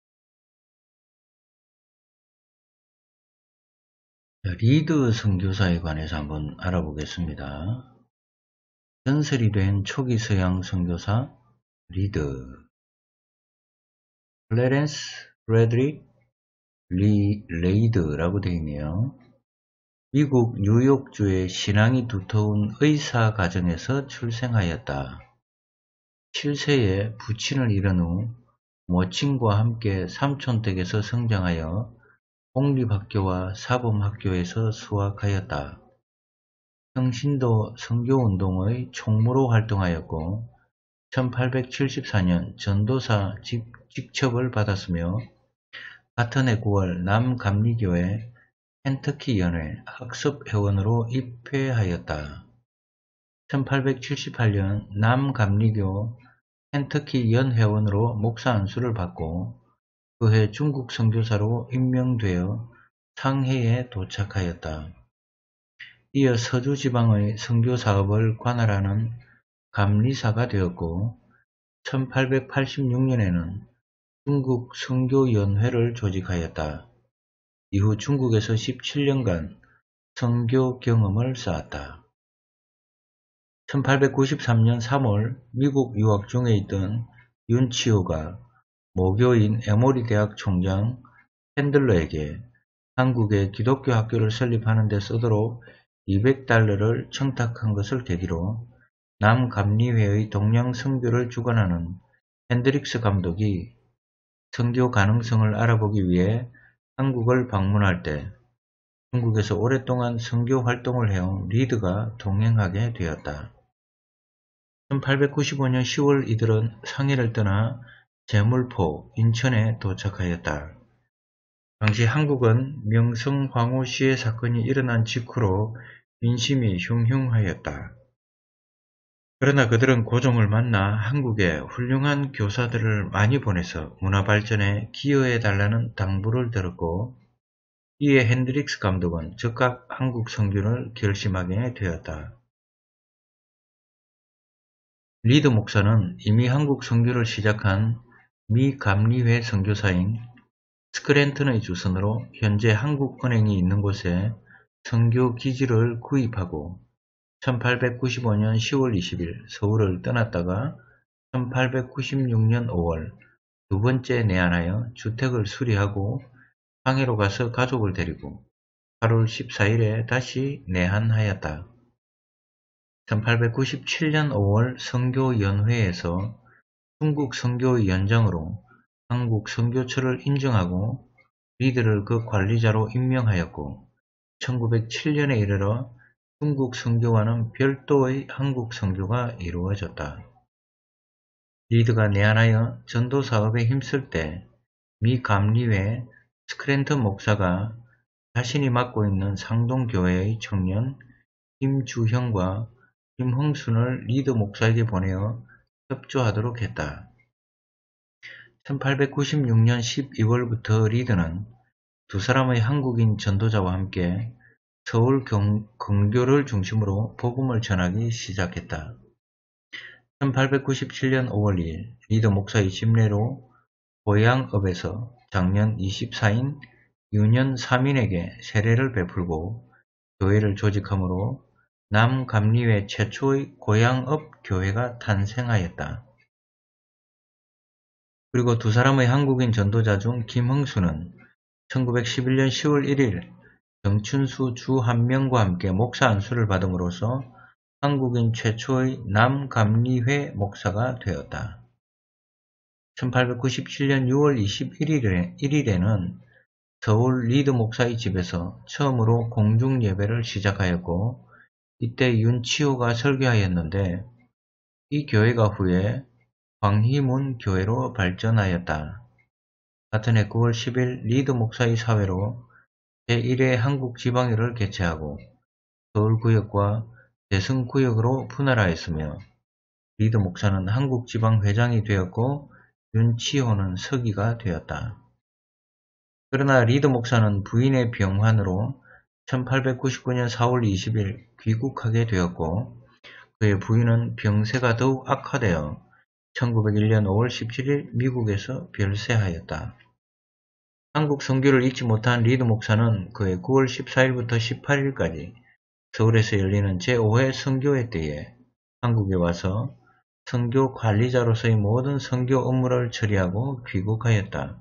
리드 선교사에 관해서 한번 알아보겠습니다. 전설이 된 초기 서양 선교사 리드 클래렌스 프레드릭 레이드라고 되어 있네요. 미국 뉴욕주의 신앙이 두터운 의사 가정에서 출생하였다. 7세에 부친을 잃은 후 모친과 함께 삼촌댁에서 성장하여 공립학교와 사범학교에서 수학하였다. 평신도 선교운동의 총무로 활동하였고 1874년 전도사 직첩을 받았으며 같은 해 9월 남감리교회 켄터키 연회 학습회원으로 입회하였다. 1878년 남감리교 켄터키 연회원으로 목사 안수를 받고 그해 중국 선교사로 임명되어 상해에 도착하였다. 이어 서주 지방의 선교사업을 관할하는 감리사가 되었고 1886년에는 중국 선교연회를 조직하였다. 이후 중국에서 17년간 선교 경험을 쌓았다. 1893년 3월 미국 유학 중에 있던 윤치호가 모교인 에모리 대학 총장 핸들러에게 한국에 기독교 학교를 설립하는 데 쓰도록 $200를 청탁한 것을 계기로 남감리회의 동양 선교를 주관하는 핸드릭스 감독이 선교 가능성을 알아보기 위해 한국을 방문할 때 중국에서 오랫동안 선교 활동을 해온 리드가 동행하게 되었다. 1895년 10월 이들은 상해를 떠나 제물포, 인천에 도착하였다. 당시 한국은 명성황후 시해 사건이 일어난 직후로 민심이 흉흉하였다. 그러나 그들은 고종을 만나 한국에 훌륭한 교사들을 많이 보내서 문화발전에 기여해달라는 당부를 들었고 이에 핸드릭스 감독은 즉각 한국 선교를 결심하게 되었다. 리드 목사는 이미 한국 선교를 시작한 미 감리회 선교사인 스크랜턴의 주선으로 현재 한국은행이 있는 곳에 선교 기지를 구입하고 1895년 10월 20일 서울을 떠났다가 1896년 5월 두 번째 내한하여 주택을 수리하고 상해로 가서 가족을 데리고 8월 14일에 다시 내한하였다. 1897년 5월 선교연회에서 중국 선교위원장으로 한국 선교처를 인정하고 리드를 그 관리자로 임명하였고 1907년에 이르러 중국 선교와는 별도의 한국 선교가 이루어졌다. 리드가 내한하여 전도사업에 힘쓸 때 미 감리회 스크랜턴 목사가 자신이 맡고 있는 상동교회의 청년 김주형과 김흥순을 리드 목사에게 보내어 협조하도록 했다. 1896년 12월부터 리드는 두 사람의 한국인 전도자와 함께 서울 근교를 중심으로 복음을 전하기 시작했다. 1897년 5월 2일 리드 목사의 침례로 고향읍에서 장년 24인 유년 3인에게 세례를 베풀고 교회를 조직함으로 남감리회 최초의 고향읍 교회가 탄생하였다. 그리고 두 사람의 한국인 전도자 중 김흥수는 1911년 10월 1일 정춘수 주 한 명과 함께 목사 안수를 받음으로써 한국인 최초의 남감리회 목사가 되었다. 1897년 6월 21일에는 서울 리드 목사의 집에서 처음으로 공중 예배를 시작하였고 이때 윤치호가 설교하였는데 이 교회가 후에 광희문 교회로 발전하였다. 같은 해 9월 10일 리드 목사의 사회로 제1회 한국지방회를 개최하고 서울구역과 대승구역으로 분할하였으며 리드 목사는 한국지방회장이 되었고 윤치호는 서기가 되었다. 그러나 리드 목사는 부인의 병환으로 1899년 4월 20일 귀국하게 되었고 그의 부인은 병세가 더욱 악화되어 1901년 5월 17일 미국에서 별세하였다. 한국 선교를 잊지 못한 리드 목사는 그해 9월 14일부터 18일까지 서울에서 열리는 제5회 선교회 때에 한국에 와서 선교 관리자로서의 모든 선교 업무를 처리하고 귀국하였다.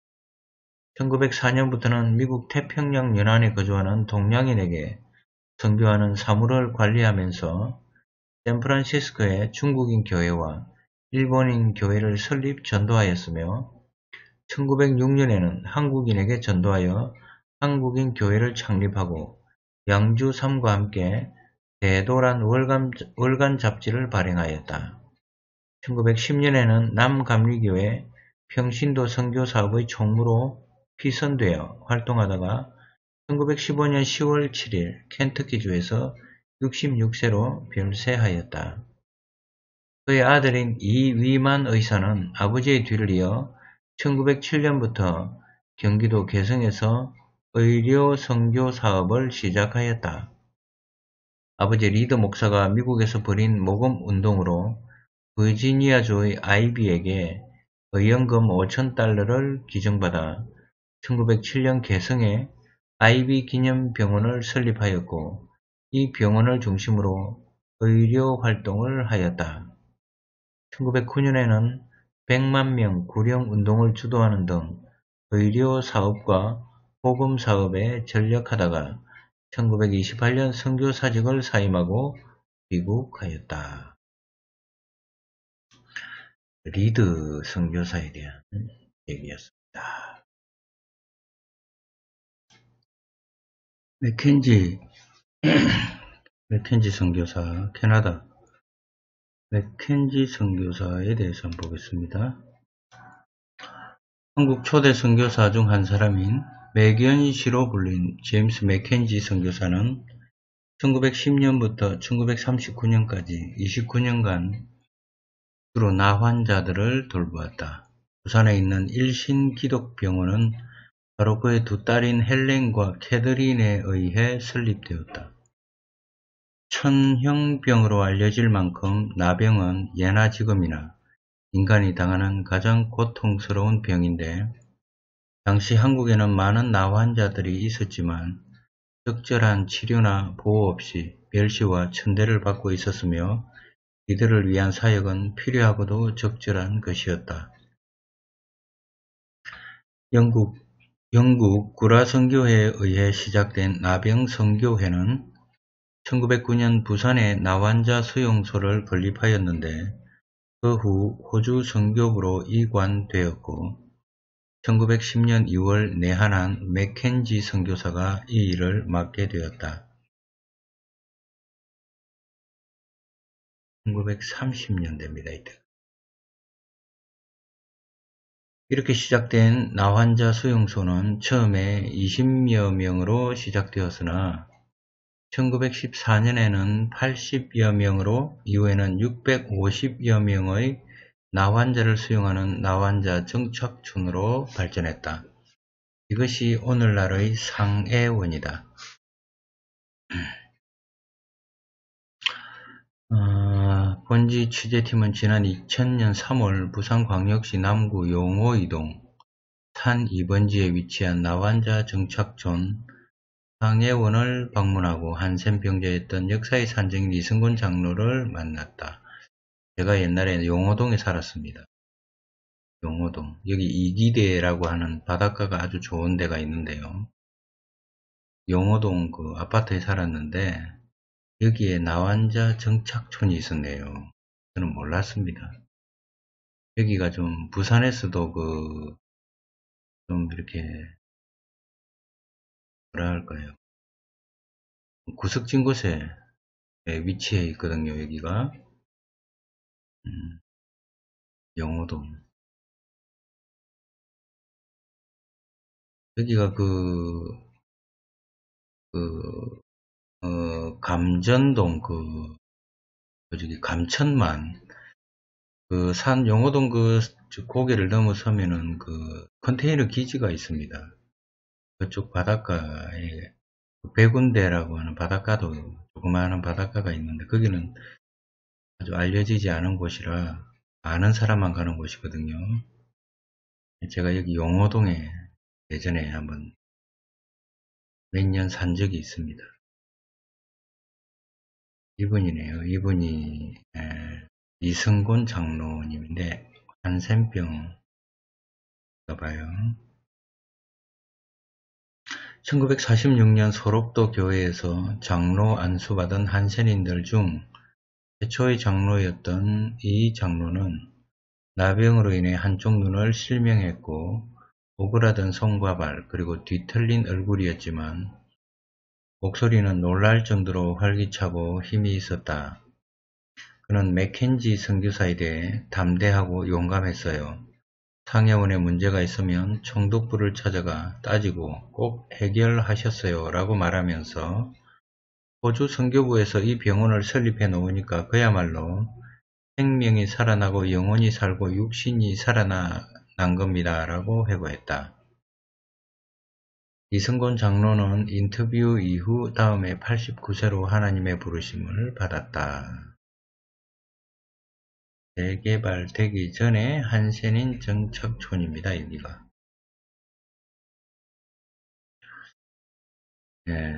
1904년부터는 미국 태평양 연안에 거주하는 동양인에게 선교하는 사무를 관리하면서 샌프란시스코의 중국인 교회와 일본인 교회를 설립 전도하였으며 1906년에는 한국인에게 전도하여 한국인 교회를 창립하고 양주 3과 함께 대도란 월간 잡지를 발행하였다. 1910년에는 남감리교회 평신도 선교 사업의 총무로 피선되어 활동하다가 1915년 10월 7일 켄터키주에서 66세로 별세하였다. 그의 아들인 이위만 의사는 아버지의 뒤를 이어 1907년부터 경기도 개성에서 의료 선교 사업을 시작하였다. 아버지 리더 목사가 미국에서 벌인 모금 운동으로 버지니아주의 아이비에게 의연금 5,000달러를 기증받아 1907년 개성에 아이비 기념병원을 설립하였고 이 병원을 중심으로 의료 활동을 하였다. 1909년에는 100만 명 구령 운동을 주도하는 등 의료 사업과 복음 사업에 전력하다가 1928년 선교사직을 사임하고 귀국하였다. 리드 선교사에 대한 얘기였습니다. 맥켄지 선교사, 캐나다 맥켄지 선교사에 대해서 한번 보겠습니다. 한국 초대 선교사 중 한 사람인 맥연시로 불린 제임스 맥켄지 선교사는 1910년부터 1939년까지 29년간 주로 나 환자들을 돌보았다. 부산에 있는 일신기독병원은 바로 그의 두 딸인 헬렌과 캐더린에 의해 설립되었다. 천형병으로 알려질 만큼 나병은 예나 지금이나 인간이 당하는 가장 고통스러운 병인데 당시 한국에는 많은 나 환자들이 있었지만 적절한 치료나 보호 없이 멸시와 천대를 받고 있었으며 이들을 위한 사역은 필요하고도 적절한 것이었다. 영국 구라선교회에 의해 시작된 나병선교회는 1909년 부산에 나환자 수용소를 건립하였는데 그 후 호주 선교부로 이관되었고 1910년 2월 내한한 맥켄지 선교사가 이 일을 맡게 되었다. 1930년대입니다. 이때. 이렇게 시작된 나환자 수용소는 처음에 20여 명으로 시작되었으나 1914년에는 80여 명으로 이후에는 650여 명의 나환자를 수용하는 나환자 정착촌으로 발전했다. 이것이 오늘날의 상해원이다. 본지 취재팀은 지난 2000년 3월 부산광역시 남구 용호이동 산 2번지에 위치한 나환자 정착촌 상해원을 방문하고 한센병자였던 역사의 산증인 이승곤 장로를 만났다. 제가 옛날에 용호동에 살았습니다. 용호동. 여기 이기대라고 하는 바닷가가 아주 좋은 데가 있는데요. 용호동 그 아파트에 살았는데 여기에 나환자 정착촌이 있었네요. 저는 몰랐습니다. 여기가 좀 부산에서도 좀 이렇게 뭐라 할까요? 구석진 곳에 위치해 있거든요. 여기가 용호동. 여기가 감전동 저기 감천만 산 용호동 고개를 넘어서면은 컨테이너 기지가 있습니다. 그쪽 바닷가에 백운대라고 하는 바닷가도 조그마한 바닷가가 있는데 거기는 아주 알려지지 않은 곳이라 아는 사람만 가는 곳이거든요. 제가 여기 용호동에 예전에 한번 몇 년 산 적이 있습니다. 이분이네요. 이분이 이승곤 장로님인데 한센병인가 봐요. 1946년 소록도 교회에서 장로 안수받은 한센인들 중 최초의 장로였던 이 장로는 나병으로 인해 한쪽 눈을 실명했고 오그라든 손과 발 그리고 뒤틀린 얼굴이었지만 목소리는 놀랄 정도로 활기차고 힘이 있었다. 그는 맥켄지 선교사에 대해 담대하고 용감했어요. 상해원에 문제가 있으면 총독부를 찾아가 따지고 꼭 해결하셨어요 라고 말하면서 호주 선교부에서 이 병원을 설립해 놓으니까 그야말로 생명이 살아나고 영혼이 살고 육신이 살아난 겁니다. 라고 회고했다. 이승곤 장로는 인터뷰 이후 다음에 89세로 하나님의 부르심을 받았다. 재개발되기 전에 한센인 정착촌입니다. 여기가. 네.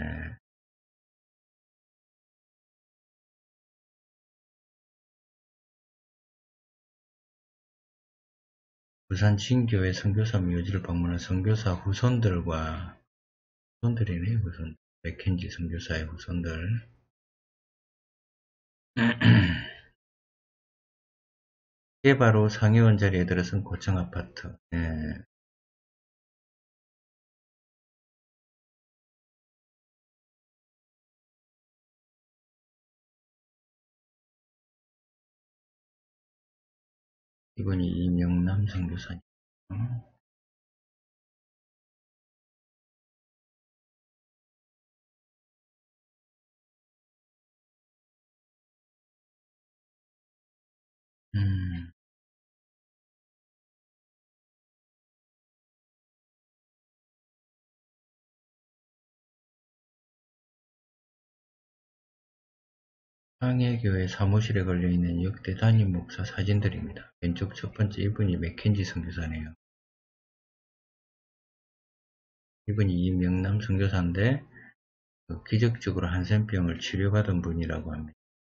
부산 진교회 선교사 묘지를 방문한 선교사 후손들과 후손들이네. 후손. 맥켄지 선교사의 후손들. 개발 후 상회원 자리에 들어선 고층 아파트. 네. 이분이 이명남 선교사님. 상해교회 사무실에 걸려있는 역대 담임 목사 사진들입니다. 왼쪽 첫 번째 이분이 맥켄지 선교사네요. 이분이 이명남 선교사인데 기적적으로 한센병을 치료받은 분이라고 합니다.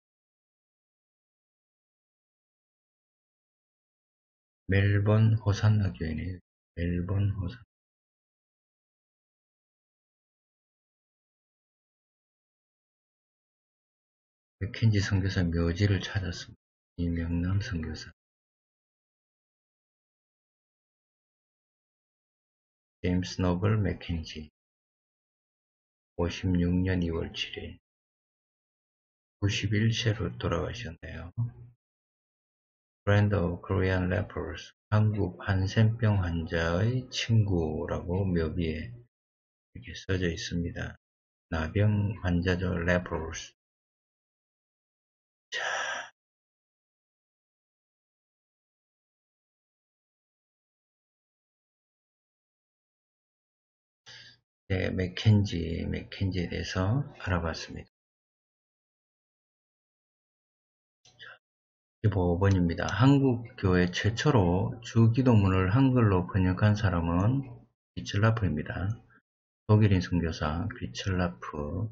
멜번 호산나 교회네요. 멜번 호산나. 맥켄지 선교사 묘지를 찾았습니다. 이명남 선교사. 제임스 노블 맥켄지. 56년 2월 7일. 91세로 돌아가셨네요. Friend of Korean Lepers. 한국 한센병 환자의 친구라고 묘비에 이렇게 써져 있습니다. 나병 환자죠. Lepers. 자, 네, 맥켄지에 대해서 알아봤습니다. 15번입니다. 한국교회 최초로 주기도문을 한글로 번역한 사람은 귀철라프입니다. 독일인 선교사 귀철라프.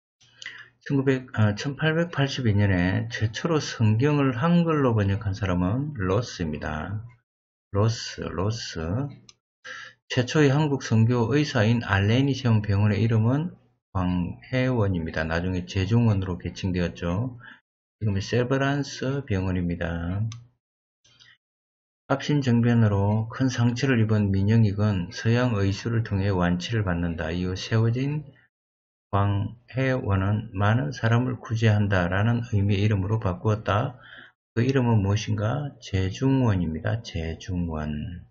1882년에 최초로 성경을 한글로 번역한 사람은 로스입니다. 로스. 최초의 한국 선교 의사인 알렌이 세운 병원의 이름은 광해원입니다. 나중에 제중원으로 개칭되었죠. 지금은 세브란스 병원입니다. 갑신정변으로 큰 상처를 입은 민영익은 서양 의술을 통해 완치를 받는다. 이후 세워진 광해원은 많은 사람을 구제한다 라는 의미의 이름으로 바꾸었다. 그 이름은 무엇인가? 제중원입니다. 제중원.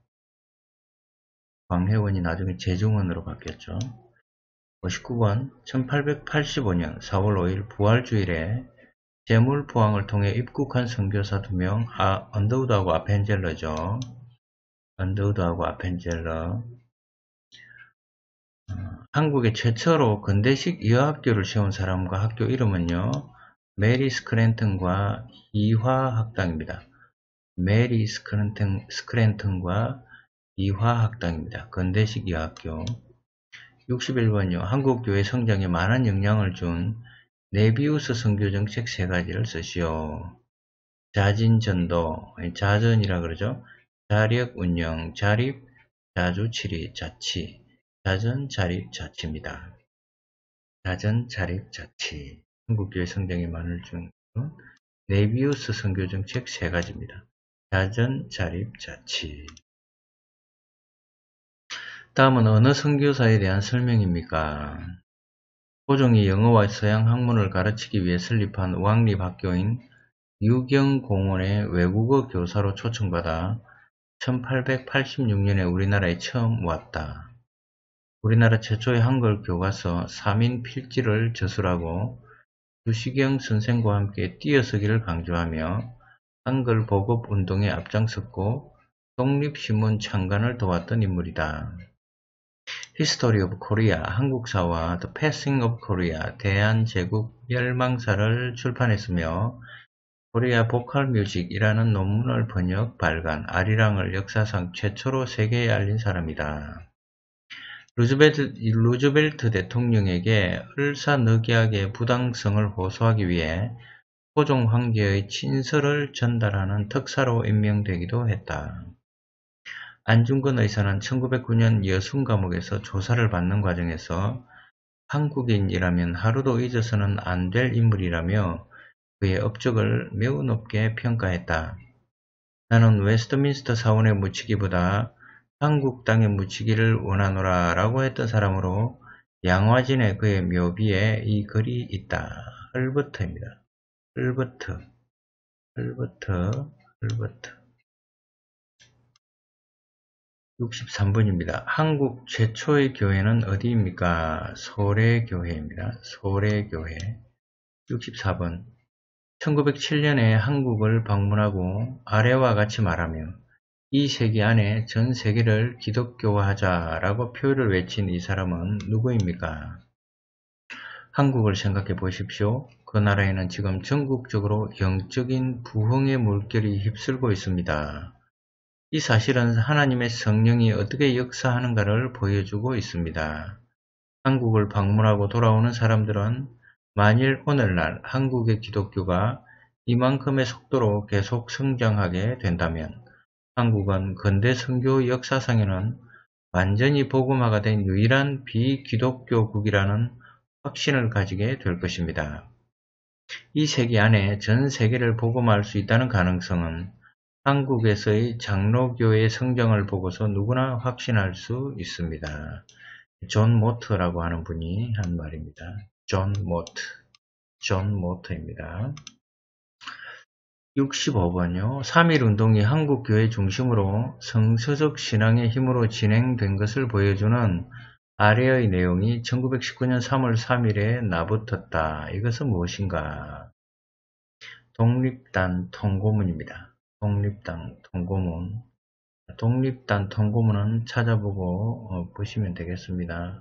광해원이 나중에 제중원으로 바뀌었죠. 59번 1885년 4월 5일 부활주일에 재물포항을 통해 입국한 선교사 2명, 언더우드하고 아펜젤러죠. 언더우드하고 아펜젤러. 한국에 최초로 근대식 여학교를 세운 사람과 학교 이름은요. 메리 스크랜턴과 이화학당입니다. 메리 스크랜턴과 이화학당입니다. 근대식 여학교. 61번요. 한국교회 성장에 많은 영향을 준 네비우스 선교정책 3가지를 쓰시오. 자진전도, 자전이라 그러죠. 자력운영, 자립, 자주치리, 자치. 자전, 자립, 자치입니다. 자전, 자립, 자치. 한국교회 성장에 많은 준 네비우스 선교정책 3가지입니다. 자전, 자립, 자치. 다음은 어느 선교사에 대한 설명입니까? 호종이 영어와 서양 학문을 가르치기 위해 설립한 왕립학교인 유경공원의 외국어 교사로 초청받아 1886년에 우리나라에 처음 왔다. 우리나라 최초의 한글 교과서 3인 필지를 저술하고 주시경 선생과 함께 띄어쓰기를 강조하며 한글 보급 운동에 앞장섰고 독립신문 창간을 도왔던 인물이다. History of Korea, 한국사와 The Passing of Korea, 대한제국 멸망사를 출판했으며 코리아 보컬 뮤직이라는 논문을 번역, 발간, 아리랑을 역사상 최초로 세계에 알린 사람이다. 루즈벨트 대통령에게 을사늑약의 부당성을 호소하기 위해 토종 황제의 친서를 전달하는 특사로 임명되기도 했다. 안중근 의사는 1909년 여순감옥에서 조사를 받는 과정에서 한국인이라면 하루도 잊어서는 안 될 인물이라며 그의 업적을 매우 높게 평가했다. 나는 웨스트민스터 사원에 묻히기보다 한국 땅에 묻히기를 원하노라 라고 했던 사람으로 양화진의 그의 묘비에 이 글이 있다. 헐버트입니다. 헐버트. 63번입니다. 한국 최초의 교회는 어디입니까? 소래교회입니다. 소래교회. 64번. 1907년에 한국을 방문하고 아래와 같이 말하며 이 세기 안에 전 세계를 기독교화하자라고 표를 외친 이 사람은 누구입니까? 한국을 생각해 보십시오. 그 나라에는 지금 전국적으로 영적인 부흥의 물결이 휩쓸고 있습니다. 이 사실은 하나님의 성령이 어떻게 역사하는가를 보여주고 있습니다. 한국을 방문하고 돌아오는 사람들은 만일 오늘날 한국의 기독교가 이만큼의 속도로 계속 성장하게 된다면 한국은 근대 선교 역사상에는 완전히 복음화가 된 유일한 비기독교국이라는 확신을 가지게 될 것입니다. 이 세기 안에 전 세계를 복음화할 수 있다는 가능성은 한국에서의 장로교의 성장을 보고서 누구나 확신할 수 있습니다. 존 모트라고 하는 분이 한 말입니다. 존 모트입니다. 65번요. 3.1운동이 한국교회 중심으로 성서적 신앙의 힘으로 진행된 것을 보여주는 아래의 내용이 1919년 3월 3일에 나붙었다. 이것은 무엇인가? 독립단 통고문입니다. 독립단 통고문. 독립단 통고문은 찾아보고 보시면 되겠습니다.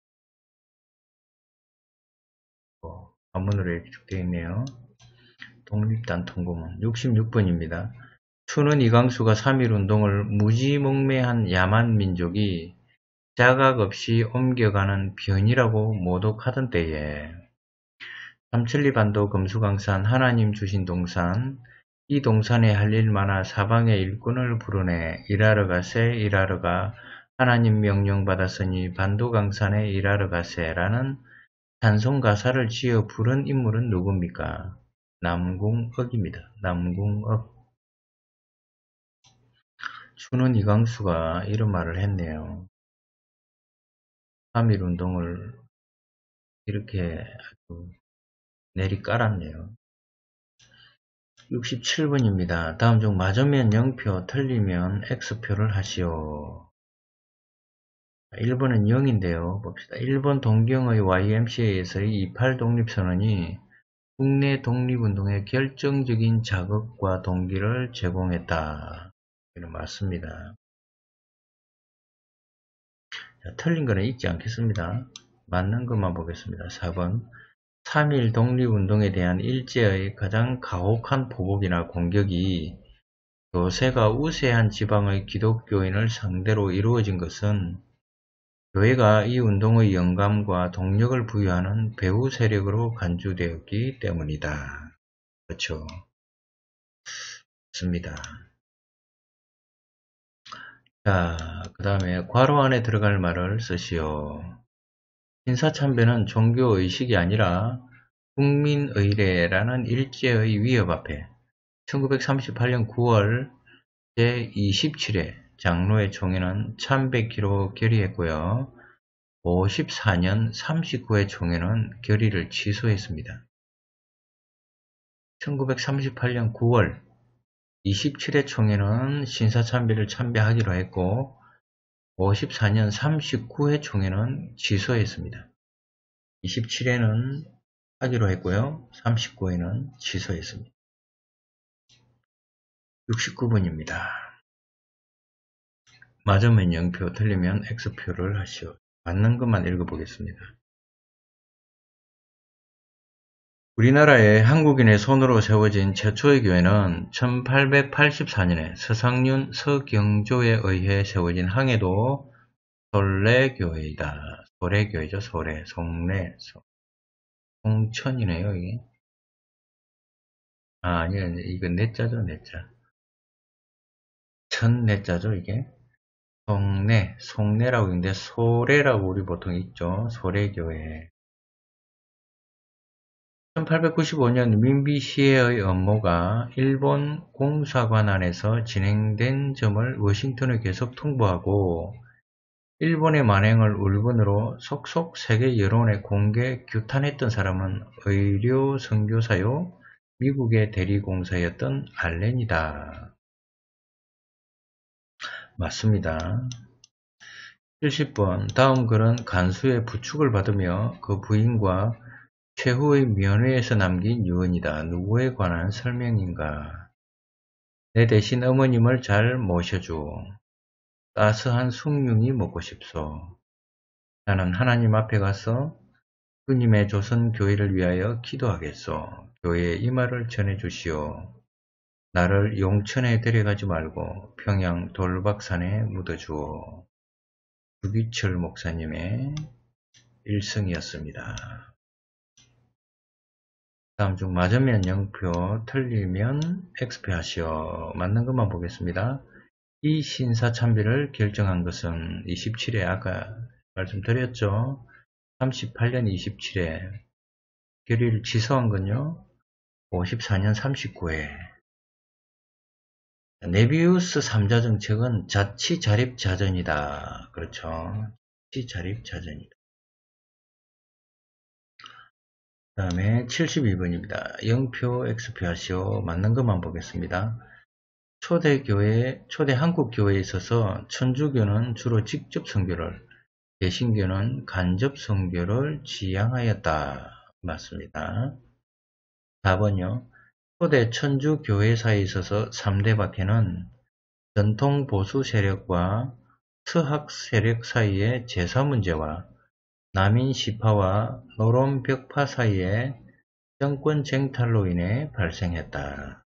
한문으로 이렇게 되어 있네요. 독립단 통고문 66번입니다. 추는 이광수가 3.1운동을 무지몽매한 야만 민족이 자각 없이 옮겨가는 변이라고 모독하던 때에 삼천리반도 금수강산 하나님 주신 동산 이 동산에 할 일 많아 사방의 일꾼을 부르네 일하러 가세 일하러가 하나님 명령 받았으니 반도강산에 일하러 가세 라는 찬송가사를 지어 부른 인물은 누굽니까? 남궁억입니다. 남궁억. 추는 이광수가 이런 말을 했네요. 3.1운동을 이렇게 아주 내리깔았네요. 67번입니다. 다음 중 맞으면 0표, 틀리면 X표를 하시오. 1번은 0인데요. 봅시다. 1번 동경의 YMCA에서의 28 독립선언이 국내 독립운동에 결정적인 자극과 동기를 제공했다. 이는 맞습니다. 자, 틀린 거는 읽지 않겠습니다. 맞는 것만 보겠습니다. 4번 3.1 독립운동에 대한 일제의 가장 가혹한 보복이나 공격이 교세가 우세한 지방의 기독교인을 상대로 이루어진 것은 교회가 이 운동의 영감과 동력을 부여하는 배후 세력으로 간주되었기 때문이다. 그렇죠. 맞습니다. 자, 그 다음에 괄호 안에 들어갈 말을 쓰시오. 신사참배는 종교의식이 아니라 국민의례라는 일제의 위협 앞에 1938년 9월 제27회 장로의 총회는 참배기로 결의했고요. 54년 39회 총회는 결의를 취소했습니다. 1938년 9월 27회 총회는 신사참배를 참배하기로 했고 54년 39회 총회는 취소했습니다. 27회는 하기로 했고요. 39회는 취소했습니다. 69번입니다. 맞으면 0표, 틀리면 X표를 하시오. 맞는 것만 읽어보겠습니다. 우리나라의 한국인의 손으로 세워진 최초의 교회는 1884년에 서상륜 서경조에 의해 세워진 항해도 솔래교회이다. 소래교회죠. 소래. 송래. 송천이네요. 이게. 아니요. 이건 내자죠. 내자. 천내자죠. 이게. 송래. 송래라고 있는데 소래라고 우리 보통 있죠. 소래교회. 1895년 민비시해의 업무가 일본 공사관 안에서 진행된 점을 워싱턴에 계속 통보하고 일본의 만행을 울분으로 속속 세계 여론에 공개 규탄했던 사람은 의료 선교사요 미국의 대리공사였던 알렌이다. 맞습니다. 70번 다음 글은 간수의 부축을 받으며 그 부인과 최후의 면회에서 남긴 유언이다. 누구에 관한 설명인가? 내 대신 어머님을 잘 모셔줘. 따스한 숭늉이 먹고 싶소. 나는 하나님 앞에 가서 주님의 조선 교회를 위하여 기도하겠소. 교회에 이 말을 전해주시오. 나를 용천에 데려가지 말고 평양 돌박산에 묻어주오. 주기철 목사님의 일성이었습니다. 다음 중 맞으면 0표, 틀리면 X표 하시오. 맞는 것만 보겠습니다. 이 신사참배를 결정한 것은 27회 아까 말씀드렸죠. 38년 27회 결의를 취소한 건요. 54년 39회 네비우스 3자 정책은 자치자립자전이다. 그렇죠. 자치자립자전이다. 그 다음에 72번입니다. 0표 X표 하시오. 맞는 것만 보겠습니다. 초대 한국교회에 있어서 천주교는 주로 직접 선교를, 개신교는 간접 선교를 지향하였다. 맞습니다. 4번요. 초대 천주교회사에 있어서 3대 박해는 전통 보수 세력과 서학 세력 사이의 제사 문제와 남인 시파와 노론 벽파 사이의 정권 쟁탈로 인해 발생했다.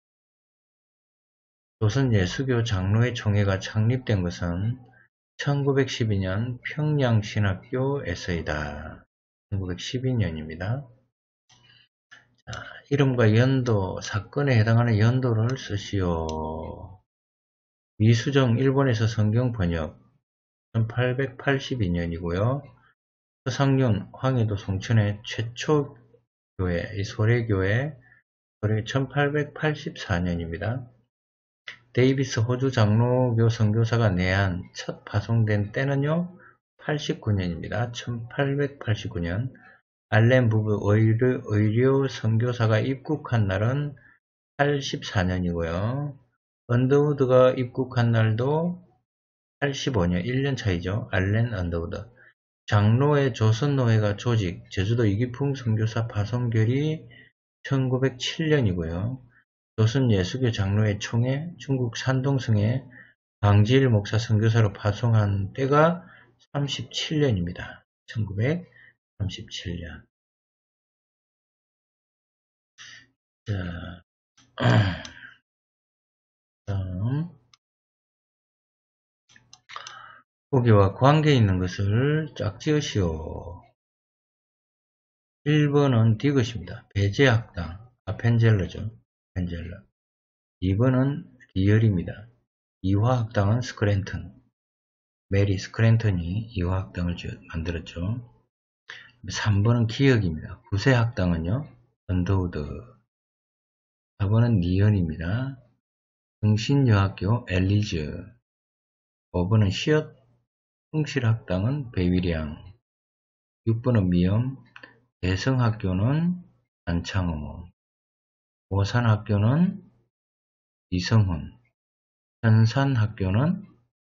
조선 예수교 장로회 총회가 창립된 것은 1912년 평양신학교에서이다. 1912년입니다. 이름과 연도, 사건에 해당하는 연도를 쓰시오. 미수정 일본에서 성경 번역 1882년이고요. 서상륜 황해도 송천의 최초 교회, 이 소래교회 1884년입니다. 데이비스 호주 장로교 선교사가 내한 첫 파송된 때는요. 89년입니다. 1889년 알렌 부부 의료 선교사가 입국한 날은 84년이고요. 언더우드가 입국한 날도 85년, 1년 차이죠. 알렌 언더우드. 장로회 조선노회가 조직, 제주도 이기풍 선교사 파송결이 1907년이고요. 조선 예수교 장로회 총회, 중국 산동성에 방지일 목사 선교사로 파송한 때가 37년입니다. 1937년. 자, 다음 보기와 관계 있는 것을 짝지으시오. 1번은 디귿입니다. 배제학당, 펜젤러죠. 펜젤러. 2번은 리얼입니다. 이화학당은 스크랜턴. 메리 스크랜턴이 이화학당을 만들었죠. 3번은 기역입니다. 구세학당은요. 언더우드. 4번은 니언입니다. 흥신여학교 엘리즈. 5번은 시엇 흥실학당은 베위량. 6번은 미엄. 대성학교는 안창호. 오산학교는 이성훈. 현산학교는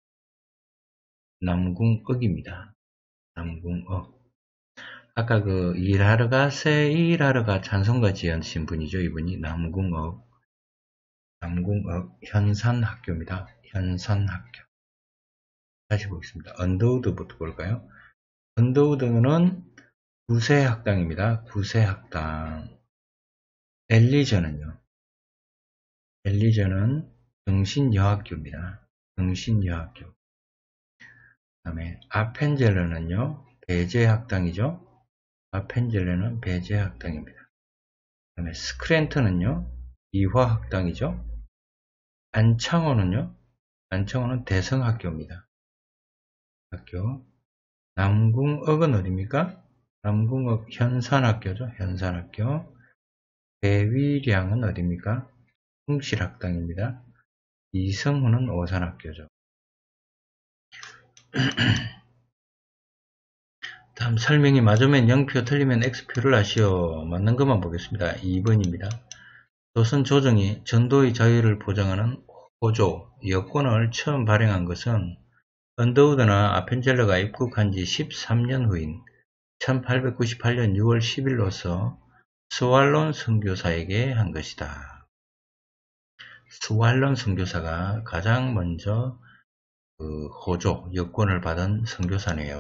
남궁억입니다. 남궁억. 아까 일하러 가세 일하러 가 찬송가 지으신 분이죠. 이분이 남궁억. 남궁읍 현산학교입니다. 현산학교. 다시 보겠습니다. 언더우드부터 볼까요? 언더우드는 구세학당입니다. 구세학당. 엘리저는요? 엘리저는 정신여학교입니다. 정신여학교. 그 다음에 아펜젤러는요? 배제학당이죠? 아펜젤러는 배제학당입니다. 그 다음에 스크랜턴은요? 이화학당이죠? 안창호는요? 안창호는 대성학교입니다. 학교. 남궁읍은 어디입니까? 남궁읍 현산학교죠. 현산학교. 배위량은 어디입니까? 흥실학당입니다. 이성훈은 오산학교죠. 다음 설명이 맞으면 0표, 틀리면 X표를 하시오. 맞는 것만 보겠습니다. 2번입니다. 조선 조정이 전도의 자유를 보장하는 호조, 여권을 처음 발행한 것은 언더우드나 아펜젤러가 입국한 지 13년 후인 1898년 6월 10일로서 스왈론 선교사에게 한 것이다. 스왈론 선교사가 가장 먼저 호조, 여권을 받은 선교사네요.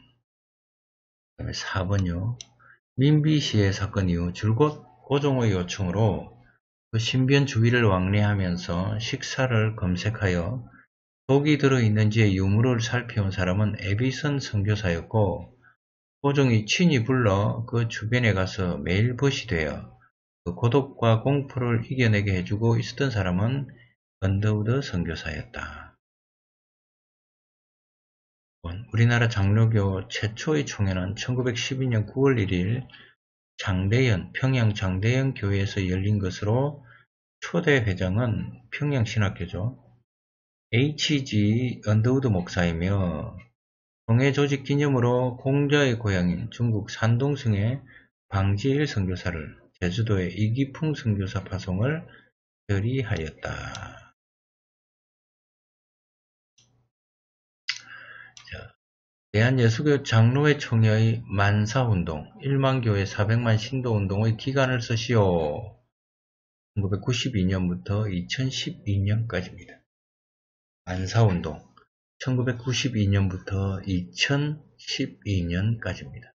그 다음에 4번요. 민비시의 사건 이후 줄곧 고종의 요청으로 그 신변 주위를 왕래하면서 식사를 검색하여 독이 들어있는지의 유무를 살펴온 사람은 에비선 선교사였고, 고종이 친히 불러 그 주변에 가서 매일 벗이 되어 그 고독과 공포를 이겨내게 해주고 있었던 사람은 언더우드 선교사였다. 우리나라 장로교 최초의 총회는 1912년 9월 1일 장대연, 평양 장대연 교회에서 열린 것으로 초대 회장은 평양신학교죠. H.G. 언더우드 목사이며 총회 조직 기념으로 공자의 고향인 중국 산동성의 방지일 선교사를 제주도의 이기풍 선교사 파송을 결의하였다. 대한예수교 장로회 총회의 만사운동, 1만교회 400만 신도운동의 기간을 쓰시오. 1992년부터 2012년까지입니다. 만사운동, 1992년부터 2012년까지입니다.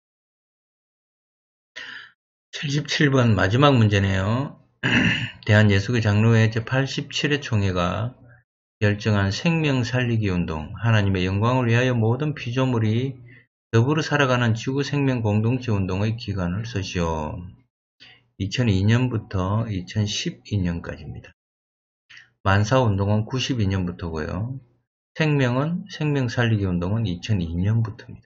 77번 마지막 문제네요. 대한예수교 장로회 제87회 총회가 결정한 생명 살리기 운동, 하나님의 영광을 위하여 모든 피조물이 더불어 살아가는 지구 생명 공동체 운동의 기간을 쓰시오. 2002년부터 2012년까지입니다. 만사운동은 92년부터고요. 생명 살리기 운동은 2002년부터입니다.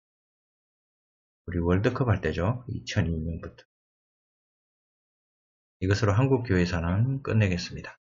우리 월드컵 할 때죠. 2002년부터. 이것으로 한국교회사는 끝내겠습니다.